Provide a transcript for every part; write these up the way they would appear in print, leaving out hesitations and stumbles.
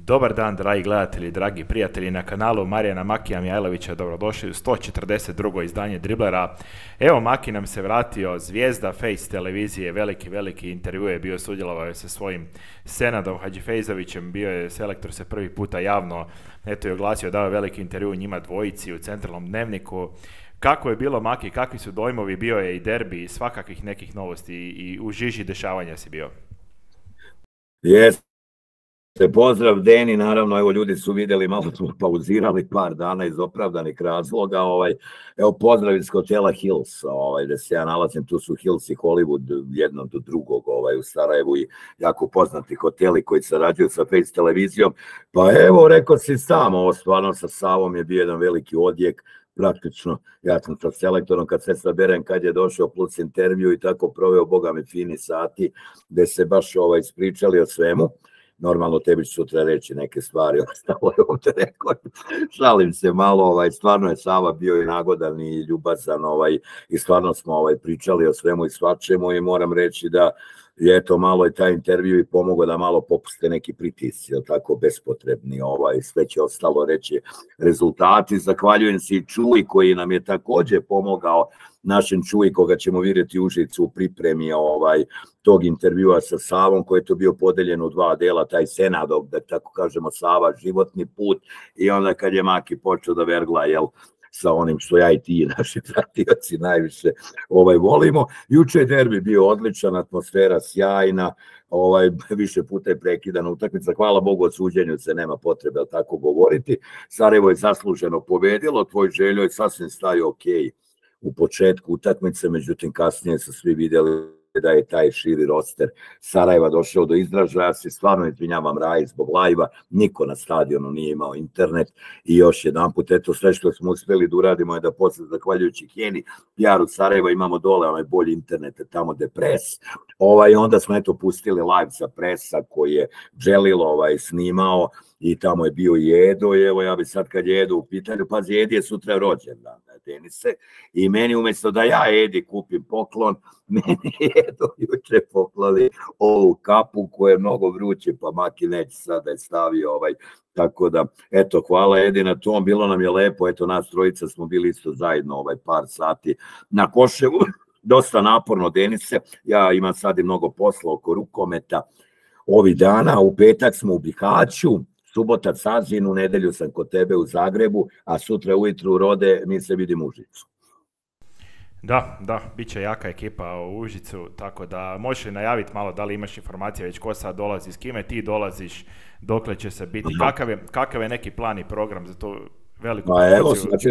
Dobar dan, dragi gledatelji, dragi prijatelji na kanalu Marijana Makija Mijajlovića, dobrodošli u 142. izdanje Driblera. Evo, Maki nam se vratio, zvijezda Face televizije, veliki intervju je bio, sudjelovao je sa svojim Senadom Hadžifejzovićem, bio je selektor se prvi puta javno, eto je oglasio, dao je veliki intervju njima dvojici u centralnom dnevniku. Kako je bilo, Maki, kakvi su dojmovi, bio je i derbi, svakakvih nekih novosti i u žiži dešavanja si bio? Pozdrav Deni, naravno, evo ljudi su vidjeli, malo smo pauzirali par dana iz opravdanih razloga, evo pozdrav iz hotela Hills, gde se ja nalazim, tu su Hills i Hollywood jedno do drugog u Sarajevu i jako poznati hoteli koji sarađuju sa Face televizijom, pa evo rekao si sam, ovo stvarno sa Savom je bio jedan veliki odjek, praktično, ja sam sa selektorom kad sve saberem kad je došao plus intervju i tako proveo, boga mi, fini sati, gde se baš ispričali o svemu. Normalno tebi ću sutra reći neke stvari, ostalo je ovdje rekao, šalim se malo, stvarno je Sava bio i nagodan i ljubazan, i stvarno smo pričali o svemu i svačemu i moram reći da je eto malo i taj intervju i pomogao da malo popuste neki pritisci, tako bespotrebni, sve će ostalo reći rezultati. Zahvaljujem se i Čuji koji nam je također pomogao, našem Čuji koga ćemo vidjeti u Užicu u pripremi tog intervjua sa Savom, koji je to bio podeljen u dva dela, taj Senadov, da tako kažemo, Sava, životni put, i onda kad je Maki počeo da vergla, sa onim što ja i ti, naši pratioci, najviše volimo. Juče je derbi bio odličan, atmosfera sjajna, više puta je prekidana utakmica, hvala Bogu, od suđenju se nema potrebe tako govoriti. Sarajevo je zasluženo pobedilo, tvoj Željo je sasvim stavio okej u početku utakmice, međutim kasnije su svi vidjeli da je taj širi roster Sarajeva došao do izražaja. Ja se stvarno izvinjavam Raji zbog lajva, niko na stadionu nije imao internet i još jedan put, eto, sve što smo uspjeli da uradimo je da posle, zahvaljujući Kjeni, PR-u Sarajeva, imamo dole onaj bolji internet tamo gde pres, onda smo eto pustili live sa presa koji je Dželilo snimao i tamo je bio i Edo, i evo ja bi sad kad je Edo u pitanju, pazi, Edi je sutra rođendan, Denise, i meni umjesto da ja Edi kupim poklon, meni Edo juče poklali ovu kapu koja je mnogo vruće, pa Maki neće sad da je stavio tako da, eto, hvala Edi na tom, bilo nam je lepo, eto, nas trojica smo bili isto zajedno par sati na Koševu, dosta naporno, Denise, ja imam sad i mnogo posla oko rukometa ovih dana, u petak smo u Bihaću, subota Sazin, u nedelju sam kod tebe u Zagrebu, a sutra ujutru Rode, mi se vidimo u Užicu. Da, bit će jaka ekipa u Užicu, tako da možeš li najaviti malo da li imaš informacije već ko sad dolazi, s kime ti dolaziš, dokle će se biti, kakav je neki plan i program za to veliku promociju? Evo, sad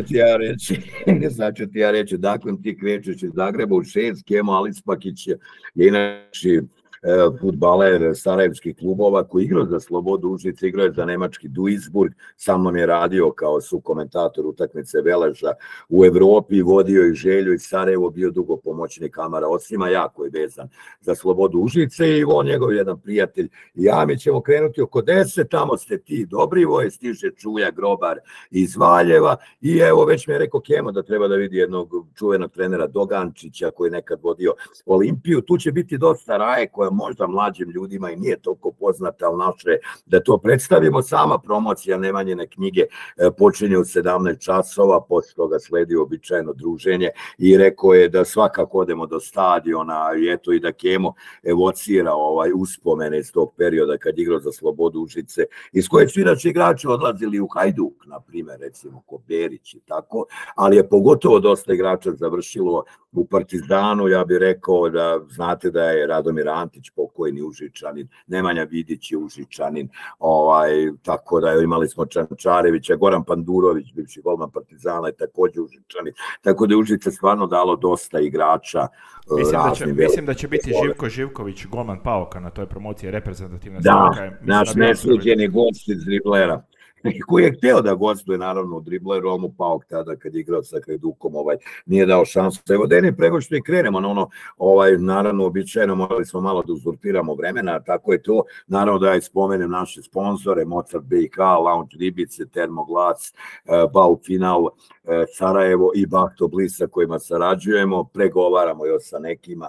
ću ti ja reći, dakle ti krećeš iz Zagreba u 6, Kemo Alispakić je inače fudbaler sarajevskih klubova koji igrao za Slobodu Užice, igrao je za nemački Duisburg, sa mnom je radio kao sukomentator utakmice Veleža u Evropi, vodio i Želju i Sarajevo, bio dugo pomoćnik Amara Osima, jako je vezan za Slobodu Užice i on njegov jedan prijatelj i ja, mi ćemo krenuti oko 10, tamo ste ti Dobrivoje, stiže Čuja Grobar iz Valjeva i evo već mi je rekao Kemo da treba da vidi jednog čuvenog trenera Dogančića koji je nekad vodio Olimpiju, tu će biti dosta Raje koja možda mlađim ljudima i nije toliko poznata, ali naše da to predstavimo. Sama promocija Nemanjine knjige počinje u 17 časova, posle toga sledi običajno druženje i rekao je da svakako odemo do stadiona i eto i da Kemo evocira uspomene iz tog perioda kad igrao za Slobodu Užice, iz kojeg su inače igrači odlazili u Hajduk, na primjer, recimo Koberić i tako, ali je pogotovo dosta igrača završilo u Partizanu. Ja bih rekao da znate da je Radomir Antić pokojni Užičanin, Nemanja Vidić je Užičanin, tako da imali smo Čančarevića, Goran Pandurović, bivši golman Partizana, je također Užičanin, tako da je Užice stvarno dalo dosta igrača. Mislim da će biti Živko Živković, golman Pauka na toj promociji, reprezentativna da, naš nesuđeni gost iz Driblera, koji je hteo da gostuje naravno u Dribleru, on mu Pauk tada kad je igrao sa Hajdukom nije dao šansu. Evo Deni, prego što i krenemo na ono, naravno običajno morali smo malo da uzurpiramo vremena, tako je to, naravno da ja spomenem naše sponzore, Mozart BiH, Lounge Ribice, Termoglas, Bau Final, Sarajevo i Bahto Bliss sa kojima sarađujemo, pregovaramo još sa nekima,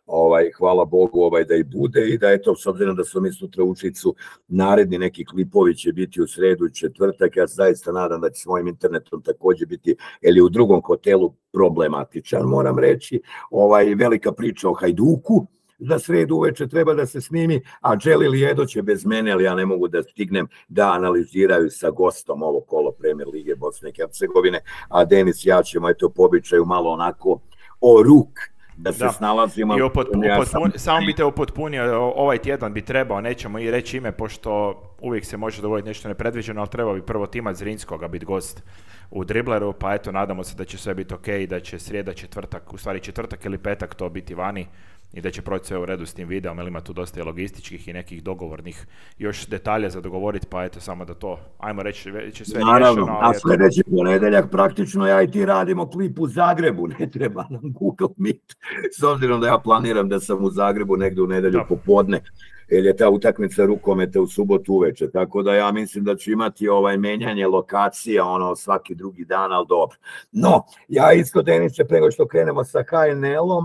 hvala Bogu da i bude i da je to, s obzirom da smo mi sutra u Užicu, naredni neki klipovi će biti u sredu i četvrtak. Ja se zaista nadam da će s mojim internetom takođe biti, jer je u drugom hotelu problematičan, moram reći. Velika priča o Hajduku, za sredu uveče treba da se snimi, a Dželil i Edo će bez mene, ali ja ne mogu da stignem da analiziraju sa gostom ovo kolo Premier lige Bosne i Hercegovine, a Denis i ja ćemo po običaju malo onako o ruk da se snalazimo. Samo bi te upotpunio, ovaj tjedan bi trebao, nećemo i reći ime, pošto uvijek se može dogoditi nešto nepredviđeno, ali trebao bi prvo Tima Zrinskoga biti gost u Dribleru, pa eto, nadamo se da će sve biti ok, da će srijeda, četvrtak, u stvari četvrtak ili petak to biti vani i da će proći sve u redu s tim videom, jer ima tu dosta i logističkih i nekih dogovornih još detalja za dogovoriti, pa eto, samo da to, ajmo reći, već je sve riješeno. A sljedeći ponedeljak praktično ja i ti radimo klip u Zagrebu, ne treba nam Google Meet, s obzirom da ja planiram da sam u Zagrebu negdje u nedelju popodne, jer je ta utakmica rukometa u subotu uveče, tako da ja mislim da ću imati menjanje lokacija svaki drugi dan, ali dobro. No, ja isto, Deniče, prego što krenemo sa HNL-om,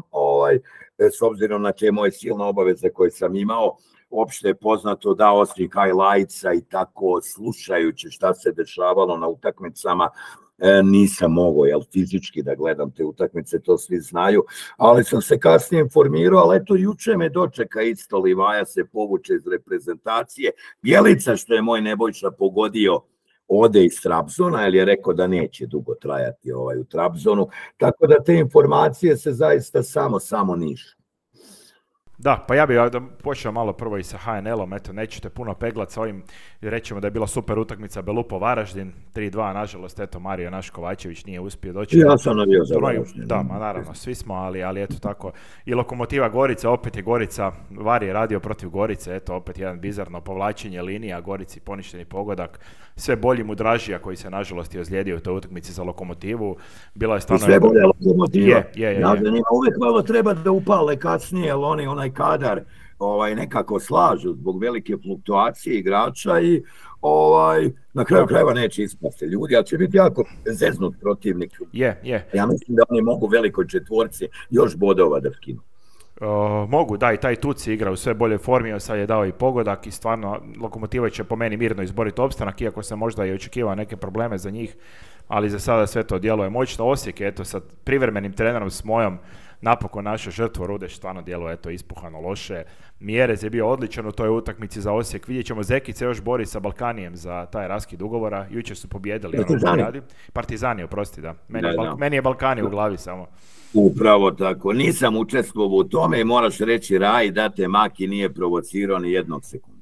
s obzirom na te moje silne obaveze koje sam imao, opšte je poznato da osim highlightsa i tako slušajući šta se dešavalo na utakmicama, nisam mogao fizički da gledam te utakmice, to svi znaju, ali sam se kasnije informirao, ali eto juče me dočeka isto, Livaja se povuče iz reprezentacije, Bjelica, što je moj Nebojša pogodio, ode iz Trabzona, jer je rekao da neće dugo trajati u Trabzonu, tako da te informacije se zaista samo nišu. Da, pa ja bih počeo malo prvo i sa HNL-om, eto, nećete puno peglat sa ovim, rećemo da je bila super utakmica Belupo Varaždin, 3-2, nažalost, eto, Mario naš Kovačević nije uspio doći. Ja sam navio za Varaždin. Da, naravno, svi smo, ali eto tako. I Lokomotiva Gorica, opet je Gorica, Var je radio protiv Gorice, eto, opet jedan bizarno povlačenje linija, Gorici poništeni pogodak, sve bolji Mudražija koji se nažalost je ozlijedio u toj utakmici za Lokomotivu. Bila je stvarno... Sve bolje Lokomotiva. Ja zanima, uvijek malo treba da upale kasnije, jer onaj kadar nekako slažu zbog velike fluktuacije igrača i na kraju krajeva neće ispasti ljudi, ali će biti jako zeznut protivnik. Ja mislim da oni mogu velikoj četvorci još bodova da skinu. Mogu, da, i taj Tuci igra u sve boljoj formi, sad je dao i pogodak i stvarno Lokomotiva će po meni mirno izboriti opstanak, iako sam možda i očekivao neke probleme za njih, ali za sada sve to djeluje moćno. Osijek je, eto, sa privremenim trenerom s mojom napokon naša žrtvo, Rudeš stvarno djeluje, eto, ispuhano loše. Mjerez je bio odličan u toj utakmici za Osijek. Vidjet ćemo, Zekice još bori sa Balkanijem za taj raskid ugovora. Jučer su pobjedili. Partizani, oprosti, da. Meni je Balkani u glavi samo. Upravo tako. Nisam učestvovao u tome i moraš reći, Raj, da te Maki nije provocirao ni jednog sekunda.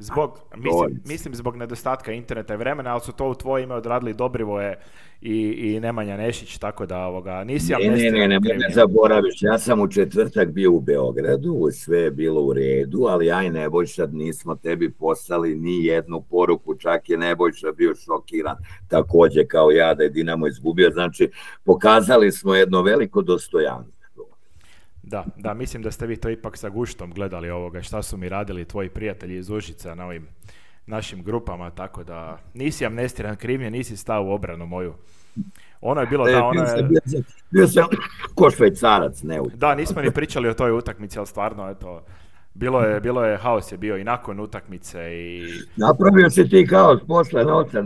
Mislim zbog nedostatka interneta i vremena, ali su to u tvoje ime odradili Dobrivoje i Nemanja Nešić, tako da nisi amnestiran. Ne zaboraviš, ja sam u četvrtak bio u Beogradu, sve je bilo u redu, ali ja i Nebojša nismo tebi poslali ni jednu poruku, čak je Nebojša bio šokiran, takođe kao ja da je Dinamo izgubio, znači pokazali smo jedno veliko dostojanstvo. Da, mislim da ste vi to ipak sa guštom gledali ovoga, šta su mi radili tvoji prijatelji iz Užica na ovim našim grupama, tako da nisi amnestiran krivnje, nisi stao u obranu moju. Ono je bilo Bio sam ko Švajcarac, ne. Da, nismo ni pričali o toj utakmici, ali stvarno, eto, bilo je, haos je bio i nakon utakmice i... Napravio si ti haos posle noća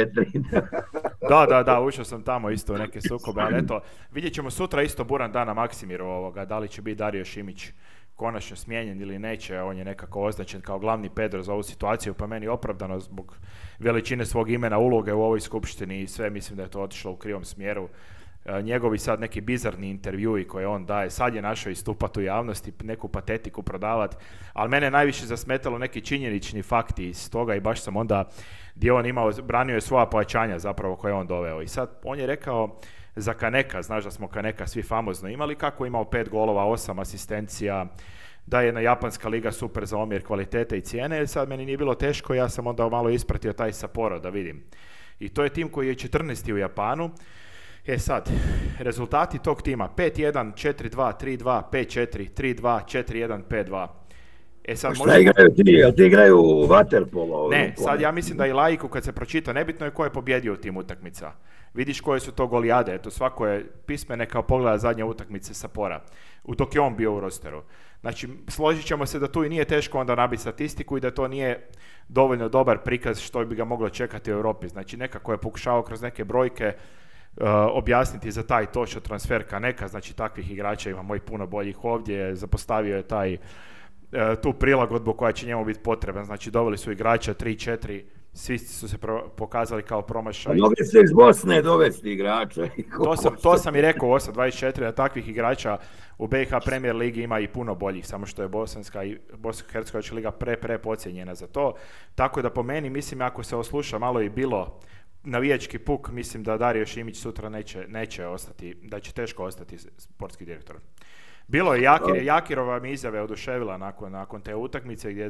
2-4. Da, ušao sam tamo isto u neke sukobe, ali eto, vidjet ćemo sutra isto buran dan na Maksimiru da li će biti Dario Šimić konačno smijenjen ili neće, on je nekako označen kao glavni Pedro za ovu situaciju, pa meni opravdano zbog veličine svog imena, uloge u ovoj skupštini i sve, mislim da je to otišlo u krivom smjeru. Njegovi sad neki bizarni intervjui koje on daje, sad je našao istupati u javnosti, neku patetiku prodavati, ali mene najviše zasmetalo neki činjenični fakti iz toga i baš sam onda, gdje on branio je svoja pojačanja zapravo koje je on doveo i sad on je rekao za Kaneka, znaš da smo Kaneka svi famozno imali, kako je imao 5 golova, 8 asistencija, da je jedna japanska liga super za omjer kvalitete i cijene, sad meni nije bilo teško, ja sam onda malo ispratio taj Sapporo da vidim. I to je tim koji je 14. u Japanu. Sad, rezultati tog tima 5-1, 4-2, 3-2, 5-4, 3-2, 4-1, 5-2. Sad Šta igraju ti? Jel ti igraju waterpolo? Ne, sad ja mislim da i laiku kad se pročita, nebitno je ko je pobjedio u tim utakmica. Vidiš koje su to golijade, eto svako je pismene kao pogleda zadnje utakmice Sapora, dok je on bio u rosteru. Znači, složit ćemo se da tu i nije teško onda nabiti statistiku i da to nije dovoljno dobar prikaz što bi ga moglo čekati u Europi. Znači, nekako je pokušao kroz neke brojke objasniti za taj točno transfer Kaneka, znači takvih igrača ima moj puno boljih ovdje, zapostavio je tu prilagodbu koja će njemu biti potrebna, znači doveli su igrača 3-4, svi su se pokazali kao promašaj. Mogli se iz Bosne dovesti igrača. To sam i rekao, 8-24, da takvih igrača u BiH Premier Ligi ima i puno boljih, samo što je Bosanska i Bosansko-hercegovačka liga prepodcijenjena za to. Tako da po meni, mislim, ako se osluša malo i bilo navijački puk, mislim da Dario Šimić sutra neće ostati, da će teško ostati sportski direktor. Bilo je Jakirova mi izjave oduševila nakon te utakmice gdje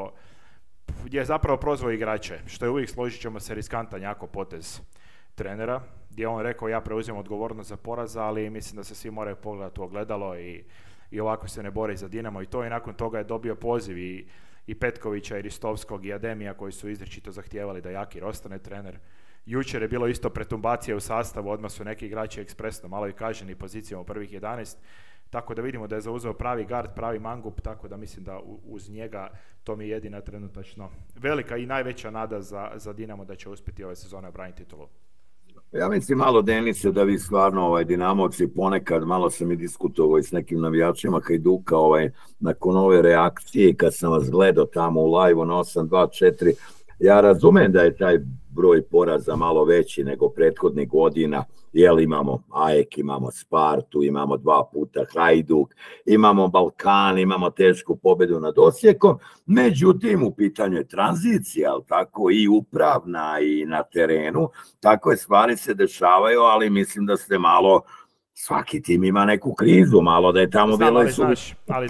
je zapravo prozvao igrače, što je uvijek, složit ćemo se, riskantan jako potez trenera, gdje je on rekao ja preuzimam odgovornost za poraz, ali mislim da se svi moraju pogledati u ogledalo i ovako se ne bori za Dinamo i to, i nakon toga je dobio poziv i Petkovića i Ristovskog i Ademija koji su izričito zahtijevali da Jakir ostane trener. Jučer je bilo isto pretumbacije u sastavu, odmah su neki igrači ekspresno malo i kaženi pozicijama u prvih 11, tako da vidimo da je zauzeo pravi gard, pravi mangup, tako da mislim da uz njega to mi je jedina trenutačno velika i najveća nada za Dinamo da će uspjeti ove sezone obraniti titulu. Ja mislim malo, Denise, da vi stvarno Dinamovci ponekad, malo sam i diskutovao s nekim navijačima Hajduka nakon ove reakcije, kad sam vas gledao tamo u live na 8-2-4, ja razumem da je taj broj poraza malo veći nego prethodnih godina, jer imamo AEK, imamo Spartu, imamo 2 puta Hajduk, imamo Balkan, imamo tešku pobedu nad Osijekom, međutim u pitanju je tranzicija, ali tako i upravna i na terenu, takve stvari se dešavaju, ali mislim da ste malo, svaki tim ima neku krizu, malo da je tamo bilo i ali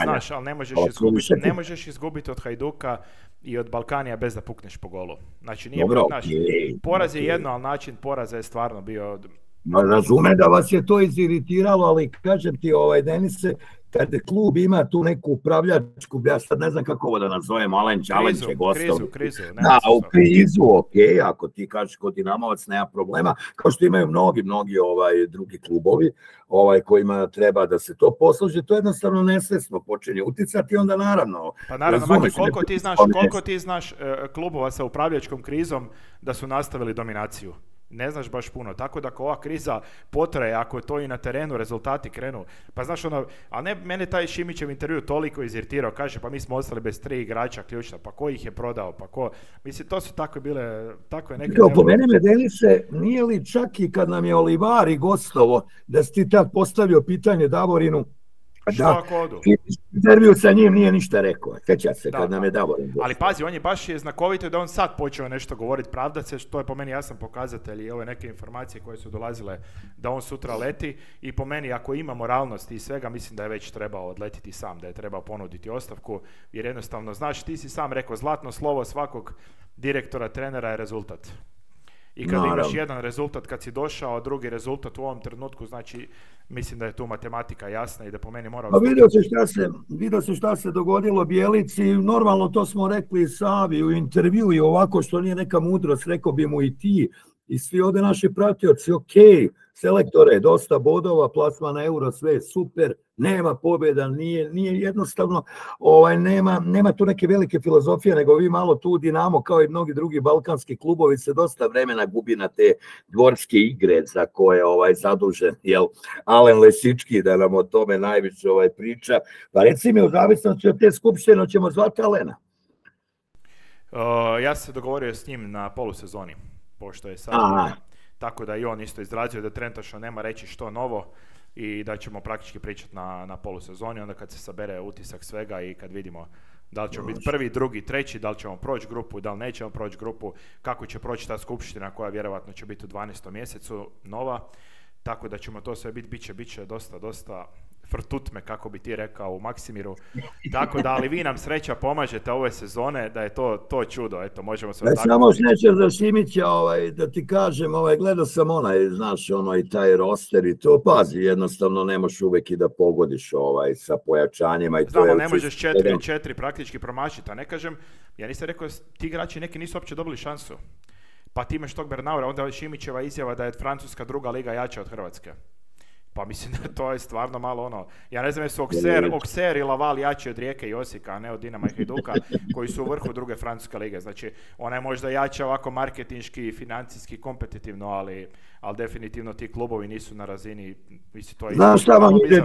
ne možeš izgubiti od Hajduka i od Balkanija bez da pukneš po golu. Znači, poraz je jedno, ali način poraza je stvarno bio... Razumem da vas je to iziritiralo, ali kažem ti, Denise, kad klub ima tu neku upravljačku, ja sad ne znam kako ovo da nazovem, Alen Čalen će gostovi. Krizu. U krizu, ok, ako ti kažeš kod Dinamovac, nema problema, kao što imaju mnogi drugi klubovi kojima treba da se to posluži, to jednostavno nesvesno počinje uticati, onda naravno... Pa naravno, Maki, koliko ti znaš klubova sa upravljačkom krizom da su nastavili dominaciju? Ne znaš baš puno, tako da ako ova kriza potraje, ako to i na terenu rezultati krenu, pa znaš a ne, mene taj Šimićev intervju toliko iziritirao, kaže pa mi smo ostali bez 3 igrača ključna, pa ko ih je prodao, pa ko, mislim to su takve neke... Po mene Denise, nije li čak i kad nam je Olivari gostovo, da si ti tad postavio pitanje Davorinu, da, intervju sa njim nije ništa rekao, sjeća se kad nam je Davorin. Ali pazi, on je baš znakovito da on sad počeo nešto govoriti, pravdat se, što je po meni jasan pokazatelj i ove neke informacije koje su dolazile da on sutra leti, i po meni ako ima moralnosti i svega, mislim da je već trebao odletiti sam, da je trebao ponuditi ostavku, jer jednostavno, znaš, ti si sam rekao, zlatno slovo svakog direktora, trenera je rezultat. I kad imaš jedan rezultat kad si došao, a drugi rezultat u ovom trenutku, znači mislim da je tu matematika jasna i da po meni mora... Vidio se šta se dogodilo Bjelici, normalno to smo rekli i Savi u intervju i ovako što nije neka mudrost, rekao bi mu i ti i svi ovdje naši pratioci, ok, selektore, dosta bodova, plasma na euro, sve je super, nema pobjeda, nije jednostavno, nema tu neke velike filozofije, nego vi malo tu Dinamo, kao i mnogi drugi balkanski klubovi, se dosta vremena gubi na te dvorske igre za koje je zadužen, Alen Lesički, da nam o tome najviše priča. Pa reci mi, u zavisnosti od te skupštine ćemo zvati Alena. Ja sam se dogovorio s njim na polusezoni, pošto je sad... Tako da i on isto izrazio da trenutačno nema reći što novo i da ćemo praktički pričati na polusezoni, onda kad se sabere utisak svega i kad vidimo da li ćemo biti prvi, drugi, treći, da li ćemo proći grupu, da li nećemo proći grupu, kako će proći ta skupština koja vjerojatno će biti u 12. mjesecu nova, tako da ćemo to sve bit će dosta frtutme, kako bi ti rekao u Maksimiru. Tako da, ali vi nam sreća pomažete ove sezone, da je to čudo, eto, možemo se tako... Samo neće za Šimića, da ti kažem, gledao sam znaš, i taj roster i to, pazi, jednostavno nemaš uvek i da pogodiš sa pojačanjima i to znamo, je... ne možeš 4 praktički promašiti, a ne kažem, ja nisam rekao, ti igrači neki nisu uopće dobili šansu. Pa ti imaš tog Bernaura, onda je Šimićeva izjava da je Francuska druga liga jača od Hrvatske. Pa mislim da to je stvarno malo ja ne znam jesu Auxerre i Laval jači od Rijeke i Osijeka, a ne od Dinama i Hajduka, koji su u vrhu druge francuske lige. Znači, ona je možda jača ovako marketinški, financijski, kompetitivno, ali definitivno ti klubovi nisu na razini, mislim, to je... Znaš šta vam ide,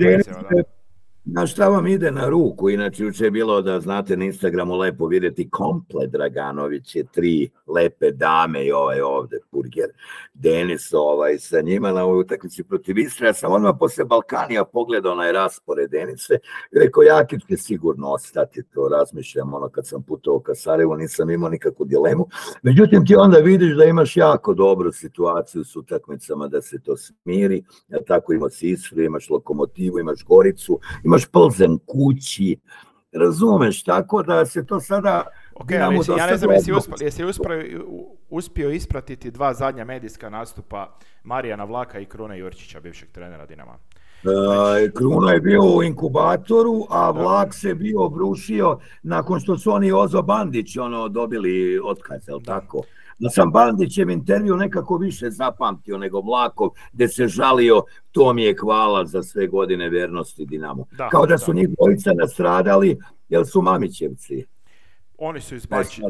Znaš šta vam ide na ruku, inače juče je bilo da znate na Instagramu lepo vidjeti komplet Draganović je 3 lepe dame i ovde Burger Denis sa njima na ovoj utakmici protiv Istre. Ja sam odmah posle Balkanija pogledao onaj raspored Denise i rekao Jakir će sigurno ostati, to razmišljam kad sam putovao ka Sarajevu, nisam imao nikakvu dilemu. Međutim ti onda vidiš da imaš jako dobru situaciju s utakmicama da se to smiri, tako imaš Istre, imaš Lokomotivu, imaš Goricu, imaš Plzen kući, razumeš, tako da se to sada... Ok, ali ja ne znam jesi uspio ispratiti 2 zadnja medijska nastupa Marijana Vlaka i Krune Jurčića, bivšeg trenera Dinama. Kruna je bio u inkubatoru, a Vlak se bio obrušio nakon što su oni Ozo Bandić dobili otkaz, je li tako? Da sam Bandićev intervju nekako više zapamtio nego Vlakov, gde se žalio, to mi je hvala za sve godine vernosti Dinamu. Kao da su njih dvojica nastradali, jer su Mamićevci. Oni su izbačeni.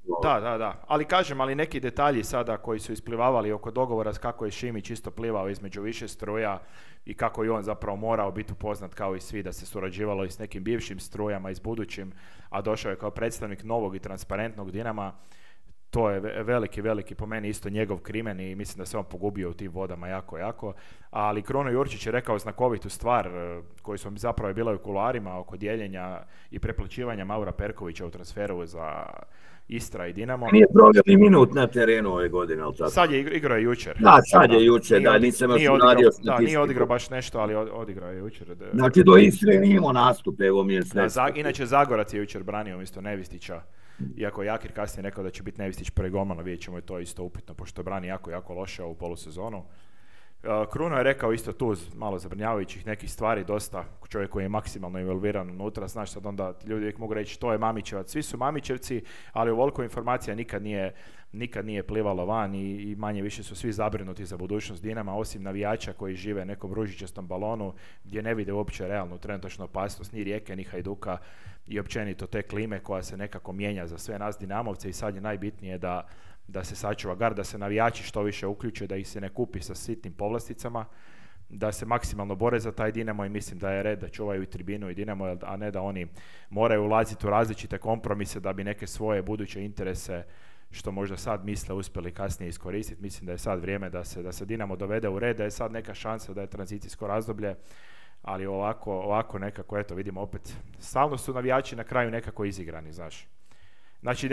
Da. Ali kažem, ali neki detalji sada koji su isplivavali oko dogovora kako je Šimić isto plivao između više struja i kako je on zapravo morao biti upoznat kao i svi da se surađivalo i s nekim bivšim strujama i s budućim, a došao je kao predstavnik novog i transparentnog Dinama. To je veliki po meni isto njegov krimen i mislim da se on pogubio u tim vodama jako. Ali Kruno Jurčić je rekao znakovitu stvar koju smo zapravo bila u kuloarima oko dijeljenja i preplaćivanja Maura Perkovića u transferu za Istra i Dinamo. Nije proveo ni minut na terenu ove godine, ali tako? Sad je igrao jučer. Da, sad je jučer, nisam još uradio statistiku. Da, nije odigrao baš nešto, ali odigrao je jučer. Znači do Istre nije imao nastup, evo mi je sve. Inače Zagorac je jučer branio umjesto Nevistića. Iako Jakir kasnije rekao da će biti Nevistić prvi golman, vidjet ćemo, je to isto upitno, pošto brani jako loše u polusezonu. Kruno je rekao isto tu malo zabrinjavajućih nekih stvari, dosta čovjek koji je maksimalno involviran unutra, znaš sad onda ljudi uvijek mogu reći to je Mamićevac, svi su Mamićevci, ali ovoliko informacija nikad nije plivalo van i manje više su svi zabrinuti za budućnost Dinama, osim navijača koji žive nekom ružičastom balonu gdje ne vide uopće realnu trenutačnu opasnost ni Rijeke ni Hajduka i općenito te klime koja se nekako mijenja za sve nas Dinamovce i sad je najbitnije da se sačuva gard, da se navijači što više uključuju, da ih se ne kupi sa sitnim povlasticama, da se maksimalno bore za taj Dinamo i mislim da je red da čuvaju i tribinu i Dinamo, a ne da oni moraju ulaziti u različite kompromise da bi neke svoje buduće interese, što možda sad misle, uspjeli kasnije iskoristiti. Mislim da je sad vrijeme da se Dinamo dovede u red, da je sad neka šansa da je tranzicijsko razdoblje, ali ovako nekako, eto vidimo opet, stalno su navijači na kraju nekako izigrani, znaš. Znači,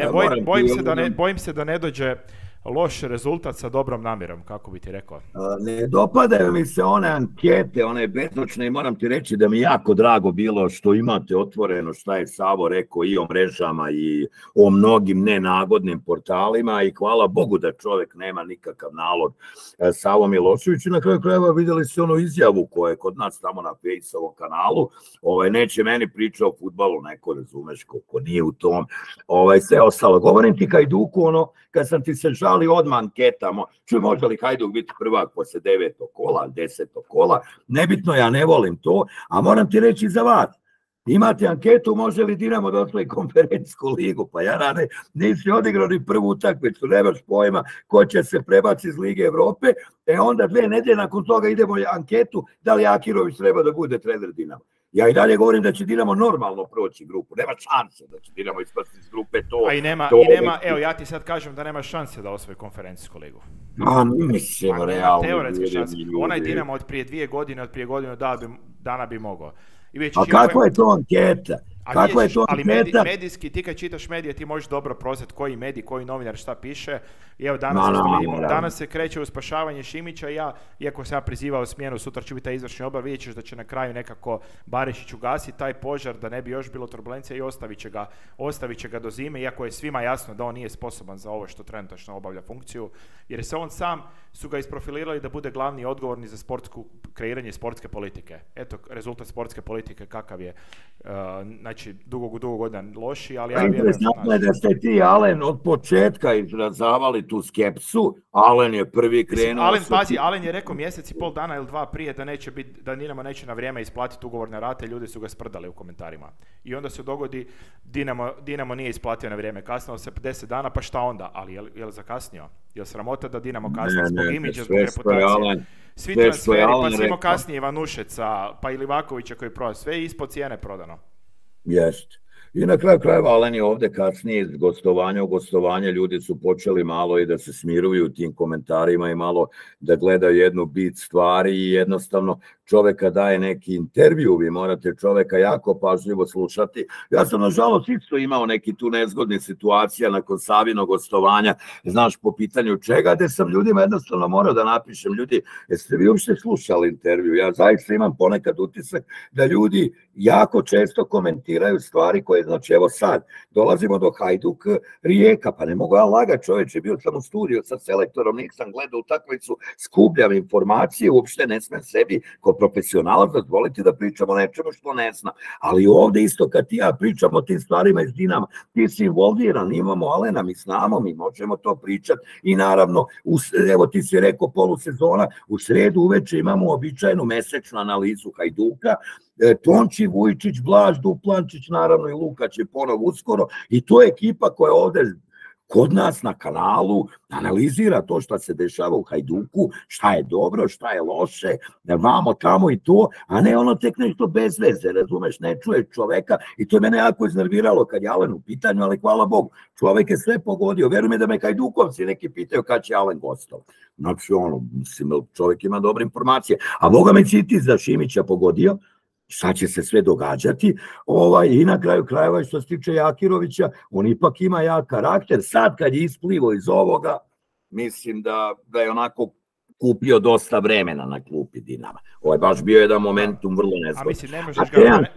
bojim se da ne dođe loš rezultat sa dobrom namjerom, kako bi ti rekao. Ne dopadaju mi se one ankete, one bezočne, i moram ti reći da mi jako drago bilo što imate otvoreno šta je Savo rekao i o mrežama i o mnogim nenagodnim portalima i hvala Bogu da čovjek nema nikakav nalog Savo Milošević i na kraju krajeva vidjeli se onu izjavu koja je kod nas tamo na Fejsovom kanalu, neće meni priča o fudbalu, neko razumeš ko nije u tom, sve ostalo. Govorim ti Hajduku, kad sam ti se žali odmah anketama, može li Hajduk biti prvak posle 9. kola, 10. kola, nebitno, ja ne volim to, a moram ti reći za vas, imate anketu može li Dinamo da osvoji konferencijsku ligu, pa ja rane, nisi odigrao ni prvu utakmicu, nemaš pojma ko će se prebaci iz Lige Evrope, onda 2 nedelje nakon toga idemo anketu da li Akirović treba da bude trener Dinamo. Ja i dalje govorim da će Dinamo normalno proći grupu. Nema šanse da će Dinamo ispasti iz grupe to. A i nema, evo ja ti sad kažem da nema šanse da osvoji konferencijsku ligu. Mislim, realno. Teoretske šanse. Onaj Dinamo od prije 2 godine, od prije godinu dana bi mogao. A kakva je to anketa? Kakva je to ali anketa? medijski, ti kad čitaš medije, ti možeš dobro prozeti koji medij, koji novinar šta piše. I evo danas se kreće u spašavanje Šimića i ja, iako sam ja prizivao smjenu, sutra će biti taj izvršni odbor, vidjet ćeš da će na kraju nekako Barišić ugasiti taj požar, da ne bi još bilo turbulencija i ostavit će ga do zime, iako je svima jasno da on nije sposoban za ovo što trenutačno obavlja funkciju, jer se on sam, su ga isprofilirali da bude glavni i odgovorni za kreiranje sportske politike. Eto, rezultat sportske politike kakav je. Znači, dugo godina loši, ali ja vjerujem... Interesantno je da ste ti, Alen, od početka izrazavali tu skepsu. Alen je prvi krenuo... Alen je rekao mjesec i pol dana ili dva prije da Dinamo neće na vrijeme isplatiti ugovorne rate, ljudi su ga sprdali u komentarima. I onda se dogodi, Dinamo nije isplatio na vrijeme, kasnilo se 50 dana, pa šta onda? Ali je li zakasnio? Je li sramota da Dinamo kasnije zbog imidža, zbog reputacije? Svi transferi, pa svimo kasnije Ivanušeca, pa i Livakovića koji proda, sve je ispod cijene prodano. Jest. I na kraju krajeva Alen je ovdje kasnije iz gostovanja u gostovanje, ljudi su počeli malo i da se smiruju tim komentarima i malo da gledaju jednu bit stvari i jednostavno čovjeka daje neki intervju, vi morate čovjeka jako pažljivo slušati. Ja sam nažalost isto imao neki tu nezgodni situacija nakon Savinog gostovanja, znaš, po pitanju čega, gdje sam ljudima jednostavno morao da napišem, ljudi, jeste vi uopšte slušali intervju? Ja zaista imam ponekad utisak da ljudi jako često komentiraju stvari koje, znači evo sad, dolazimo do Hajduk Rijeka, pa ne mogu ja lagat, čovječe, bio sam u studiju sa selektorom, nisam gledao utakmicu, skupljam informacije, uopšte ne smem sebi ko profesionalac dozvoliti da pričamo o nečemu što ne zna. Ali ovdje isto kad ti ja pričam o tim stvarima iz Dinama, ti si involviran, imamo Alena, mi znamo, mi možemo to pričati i naravno, evo ti si rekao polusezona, u sredu uveče imamo običajnu mesečnu analizu Hajduka, Tonči, Vujčić, Blaž, Duplančić, naravno i Lukač je ponovo uskoro i to je ekipa koja ovdje kod nas na kanalu analizira to što se dešava u Hajduku, šta je dobro, šta je loše, vamo, tamo i to, a ne ono tek nešto bez veze, razumeš, ne čuje čoveka i to je mene jako iznerviralo kad je Alen u pitanju, ali hvala Bogu, čovek je sve pogodio, verujem mi da me Hajdukovci neki pitaju kad će Alen gostov. Znači ono, mislim, čovek ima dobre informacije, a Boga me Citis za Šimića pogodio, šta će se sve događati i na kraju krajeva što se tiče Jakirovića, on ipak ima jak karakter, sad kad je isplivo iz ovoga, mislim da je onako kupio dosta vremena na klupi Dinama. Ovo je baš bio jedan momentum vrlo nezgodan. A mislim, ne možeš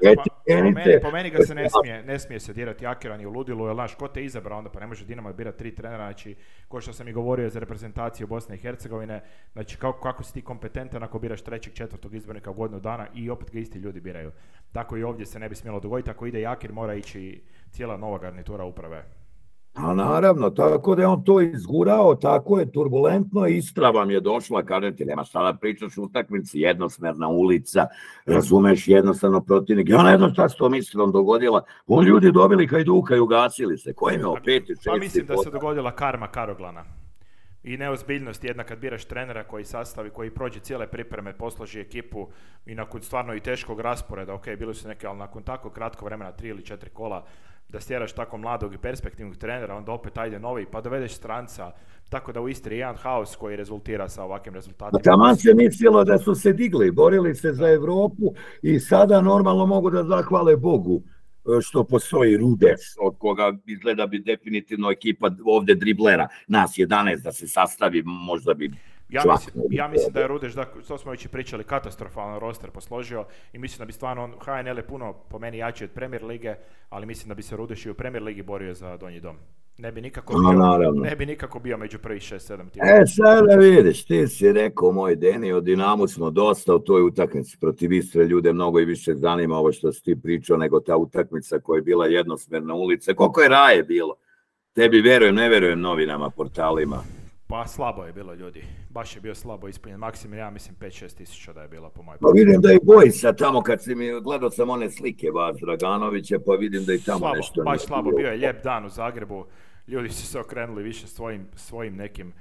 po meni ga se ne smije se dirati Jakira ni u ludilu, jer znaš, ko te izabrao onda, pa ne može Dinamo birati 3 trenera, znači, ko što sam i govorio za reprezentaciju Bosne i Hercegovine, znači, kako si ti kompetentan ako biraš 3. 4. izbornika u godinu dana i opet ga isti ljudi biraju. Tako i ovdje se ne bi smjelo dogoditi, ako ide Jakir, mora ići cijela nova garnitura uprave. A naravno, tako da je on to izgurao, tako je turbulentno, Istra vam je došla, kažem ti, nema šta da pričaš u utakmici, jednosmerna ulica, razumeš, jednostavno protivnik. I ona jedno šta s tom Istrom dogodila, on ljudi dobili Hajduka i ugasili se, ko im je opet 6. Pa mislim da se dogodila karma Karoglana. I neozbiljnost jedna kad biraš trenera koji sastavi, koji prođe cijele pripreme, posloži ekipu i nakon stvarno i teškog rasporeda, ok, bili su neke, ali nakon tako kratko vremena, 3 ili 4 kola, da stjeraš tako mladog i perspektivnog trenera, onda opet ajde novi, pa dovedeš stranca, tako da u Istri je jedan haos koji rezultira sa ovakvim rezultatima. Taman se mislilo da su se digli, borili se za Evropu i sada normalno mogu da zahvale Bogu što postoji Rudeš, od koga izgleda bi definitivno ekipa ovdje driblera, nas 11 da se sastavi, možda bi... Ja mislim da je Rudeš, to smo već i pričali, katastrofalan roster posložio i mislim da bi stvarno HNL je puno po meni jači od Premier lige, ali mislim da bi se Rudeš i u Premier ligi borio za donji dom. Ne bi nikako bio među prvih 6-7 tima. Sada vidiš, ti si rekao, moj Deni, o Dinamu smo dosta u toj utakmici protiv Istre, ljude mnogo i više zanima ovo što si ti pričao nego ta utakmica koja je bila jednosmerna ulica. Koliko je raje bilo? Tebi verujem, ne verujem novinama, portalima. Pa slabo je bilo, ljudi. Baš je bio slabo ispunjen. Maksimum, ja mislim 5-6 tisuća da je bilo po mojoj. Pa vidim da i Bojica tamo, kad si mi gledao sam one slike vas Draganovića, pa vidim da i tamo slabo, nešto... Baš slabo, bio je lijep dan u Zagrebu. Ljudi su se okrenuli više svojim nekim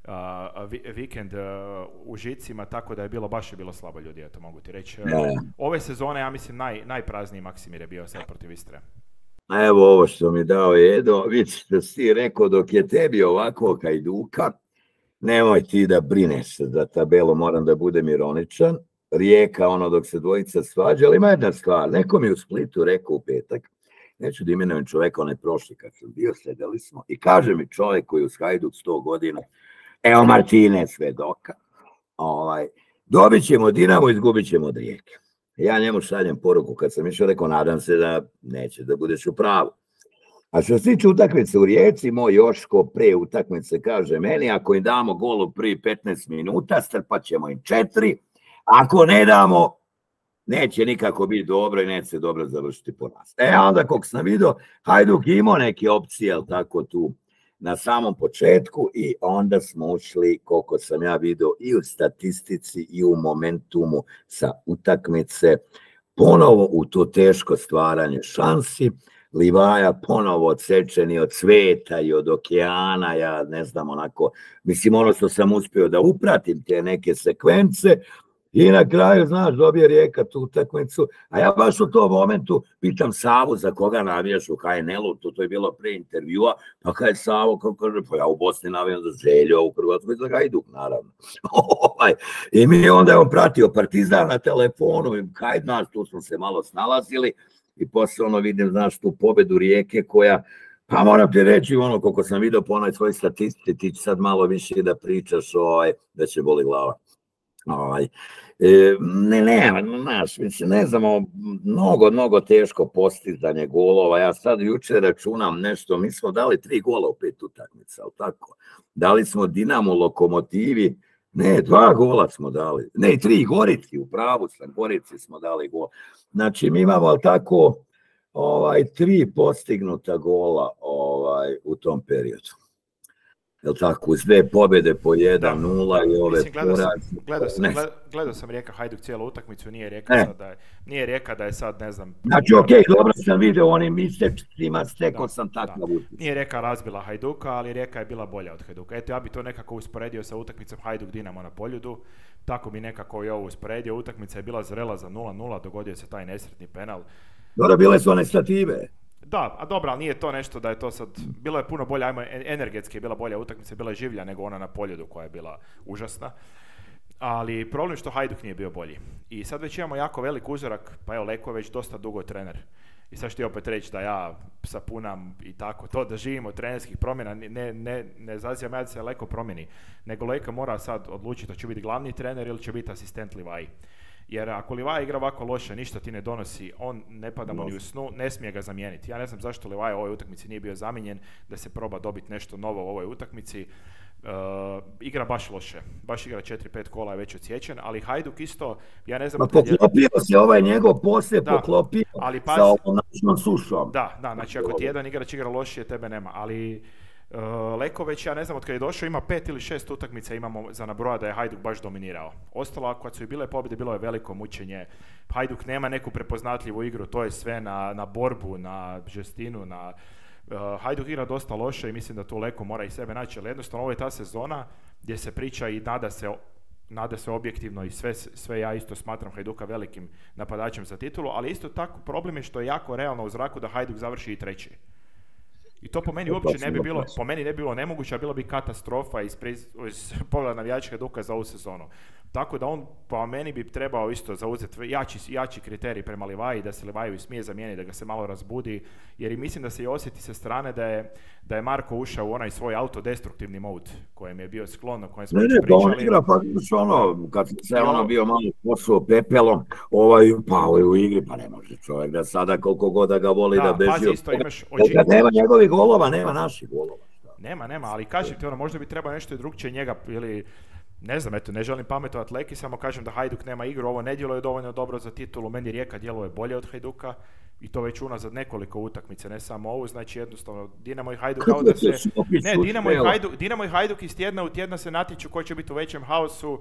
vikend užicima, tako da je baš bilo slabo, ljudi, eto mogu ti reći. Ove sezone, ja mislim, najprazniji Maksimir je bio sad protiv Istre. Evo ovo što mi dao Edo, vidiš da si rekao dok je tebi ovako Hajduka, nemoj ti da brineš za tabelu, moram da budem ironičan. Rijeka, ono dok se dvojica svađa, ali ima jedna stvar, neko mi u Splitu rekao u petak, neću da imenujem čoveka, onaj prošli kad sam bio, sedeli smo i kaže mi čovek koji je uz Hajduk 100 godina, evo Martine svedoka, dobit ćemo Dinamo, izgubit ćemo od Rijeke. Ja njemu šaljem poruku kad sam išao, rekao, nadam se da neće da budeš u pravu. A što se tiče utakmice u Rijeci, moj Joško pre utakmice kaže meni, ako im damo gol u prvi 15 minuta, strpat ćemo im 4, ako ne damo, neće nikako biti dobro i neće se dobro završiti po nas. Onda kako sam vidio, Hajduk imao neke opcije, ali tako tu na samom početku i onda smo ušli, koliko sam ja vidio, i u statistici i u momentumu sa utakmice, ponovo u to teško stvaranje šansi, Livaja ponovo odsečeni od sveta i od okeana, ja ne znam onako, mislim ono što sam uspio da upratim te neke sekvence i na kraju, znaš, dobije Rijeka tu utakmicu, a ja baš u tom momentu pitam Savu za koga navijaš u HNL-u, to je bilo pre intervjua, pa kaj je Savo, kako kaže, pa ja u Bosni navijam za Želju, a u Hrvatskoj za Hajduk, naravno. I mi onda je on pratio Partizan na telefonu i kaj, znaš, tu smo se malo snalazili i posle ono vidim, znaš, tu pobedu Rijeke koja, pa moram ti reći, ono, koliko sam vidio po onoj svoj statistici, ti će sad malo više da pričaš, da će boli glava. Ne znamo, mnogo teško postizanje golova. Ja sad jučer računam nešto, mi smo dali 3 gola u 5 utakmica, ali tako. Dali smo Dinamo, Lokomotivi, ne, 2 gola smo dali, ne, 3 Gorici, u pravu sam, Gorici smo dali gol. Znači, mi imamo tako 3 postignuta gola u tom periodu. Jel tako, uz 2 pobjede po 1-0 i ove Gledao sam Rijeka Hajduk cijelu utakmicu, nije Rijeka da je sad, ne znam... Znači, okej, dobro sam vidio onim isečcima, stekao sam takav utisak. Nije Rijeka razbila Hajduka, ali Rijeka je bila bolja od Hajduka. Eto, ja bi to nekako usporedio sa utakmicom Hajduk-Dinamo na Poljudu, tako bi nekako i ovo usporedio. Utakmica je bila zrela za 0-0, dogodio se taj nesretni penal. Dobro, bile su one stative. Da, a dobro, ali nije to nešto da je to sad, bila je puno bolja, energetski je bila bolja utakmica, bila je življa nego ona na Poljudu koja je bila užasna, ali problem je što Hajduk nije bio bolji. I sad već imamo jako velik uzorak, pa evo Leko je već dosta dugo trener. I sad što opet reći da ja sapunam i tako to, da živimo od trenerskih promjena, ne zazivam ja da se Leko promjeni, nego Leko mora sad odlučiti da će biti glavni trener ili će biti asistent Livaji. Jer ako Livaja igra ovako loše, ništa ti ne donosi, on ne pada mu ni u snu, ne smije ga zamijeniti. Ja ne znam zašto Livaja u ovoj utakmici nije bio zamijenjen, da se proba dobiti nešto novo u ovoj utakmici. Igra baš loše, baš igra 4-5 kola je već odsječen, ali Hajduk isto, ja ne znam... Pa poklopio se njegov poslije, poklopio sa ovom načnom sušom. Da, znači ako ti jedan igrač igra lošije, tebe nema, ali... Leko već, ja ne znam, od kada je došao, ima 5 ili 6 utakmica imamo za nabroja da je Hajduk baš dominirao. Ostalo, kad su i bile pobjede, bilo je veliko mučenje. Hajduk nema neku prepoznatljivu igru, to je sve na borbu, na žestinu, Hajduk igra dosta loše i mislim da tu Leko mora i sebe naći, ali jednostavno ovo je ta sezona gdje se priča i nada se objektivno i sve ja isto smatram Hajduka velikim napadačem za titulu, ali isto tako problem je što je jako realno u zraku da Hajduk završi i 3. I to po meni uopće ne bi bilo nemoguće, a bilo bi katastrofa iz pogleda navijačka Hajduka za ovu sezonu. Tako da on po meni bi trebao isto zauzeti jači kriterij prema Livaji, da se Livaju smije zamijeniti, da ga se malo razbudi, jer i mislim da se i osjeti sa strane da je Marko ušao u onaj svoj autodestruktivni mod kojem je bio sklon, o kojem smo pričali. Pa on igra kad se bio malo posuo pepelom, pa u igri, pa ne može čovjek da sada koliko god da ga voli da beži. Pazi, isto imaš kad nema njegovih golova, nema naših golova. Nema, ali kažem ti, možda bi trebao nešto drugčije njega, ili ne znam, ne želim pametovati Leki, samo kažem da Hajduk nema igru, ovo ne djeluje dovoljno dobro za titulu, meni Rijeka djeluje bolje od Hajduka i to već unazad nekoliko utakmice, ne samo ovu, znači jednostavno Dinamo i Hajduk kao da se... Ne, Dinamo i Hajduk iz tjedna u tjedna se natječu ko će biti u većem haosu,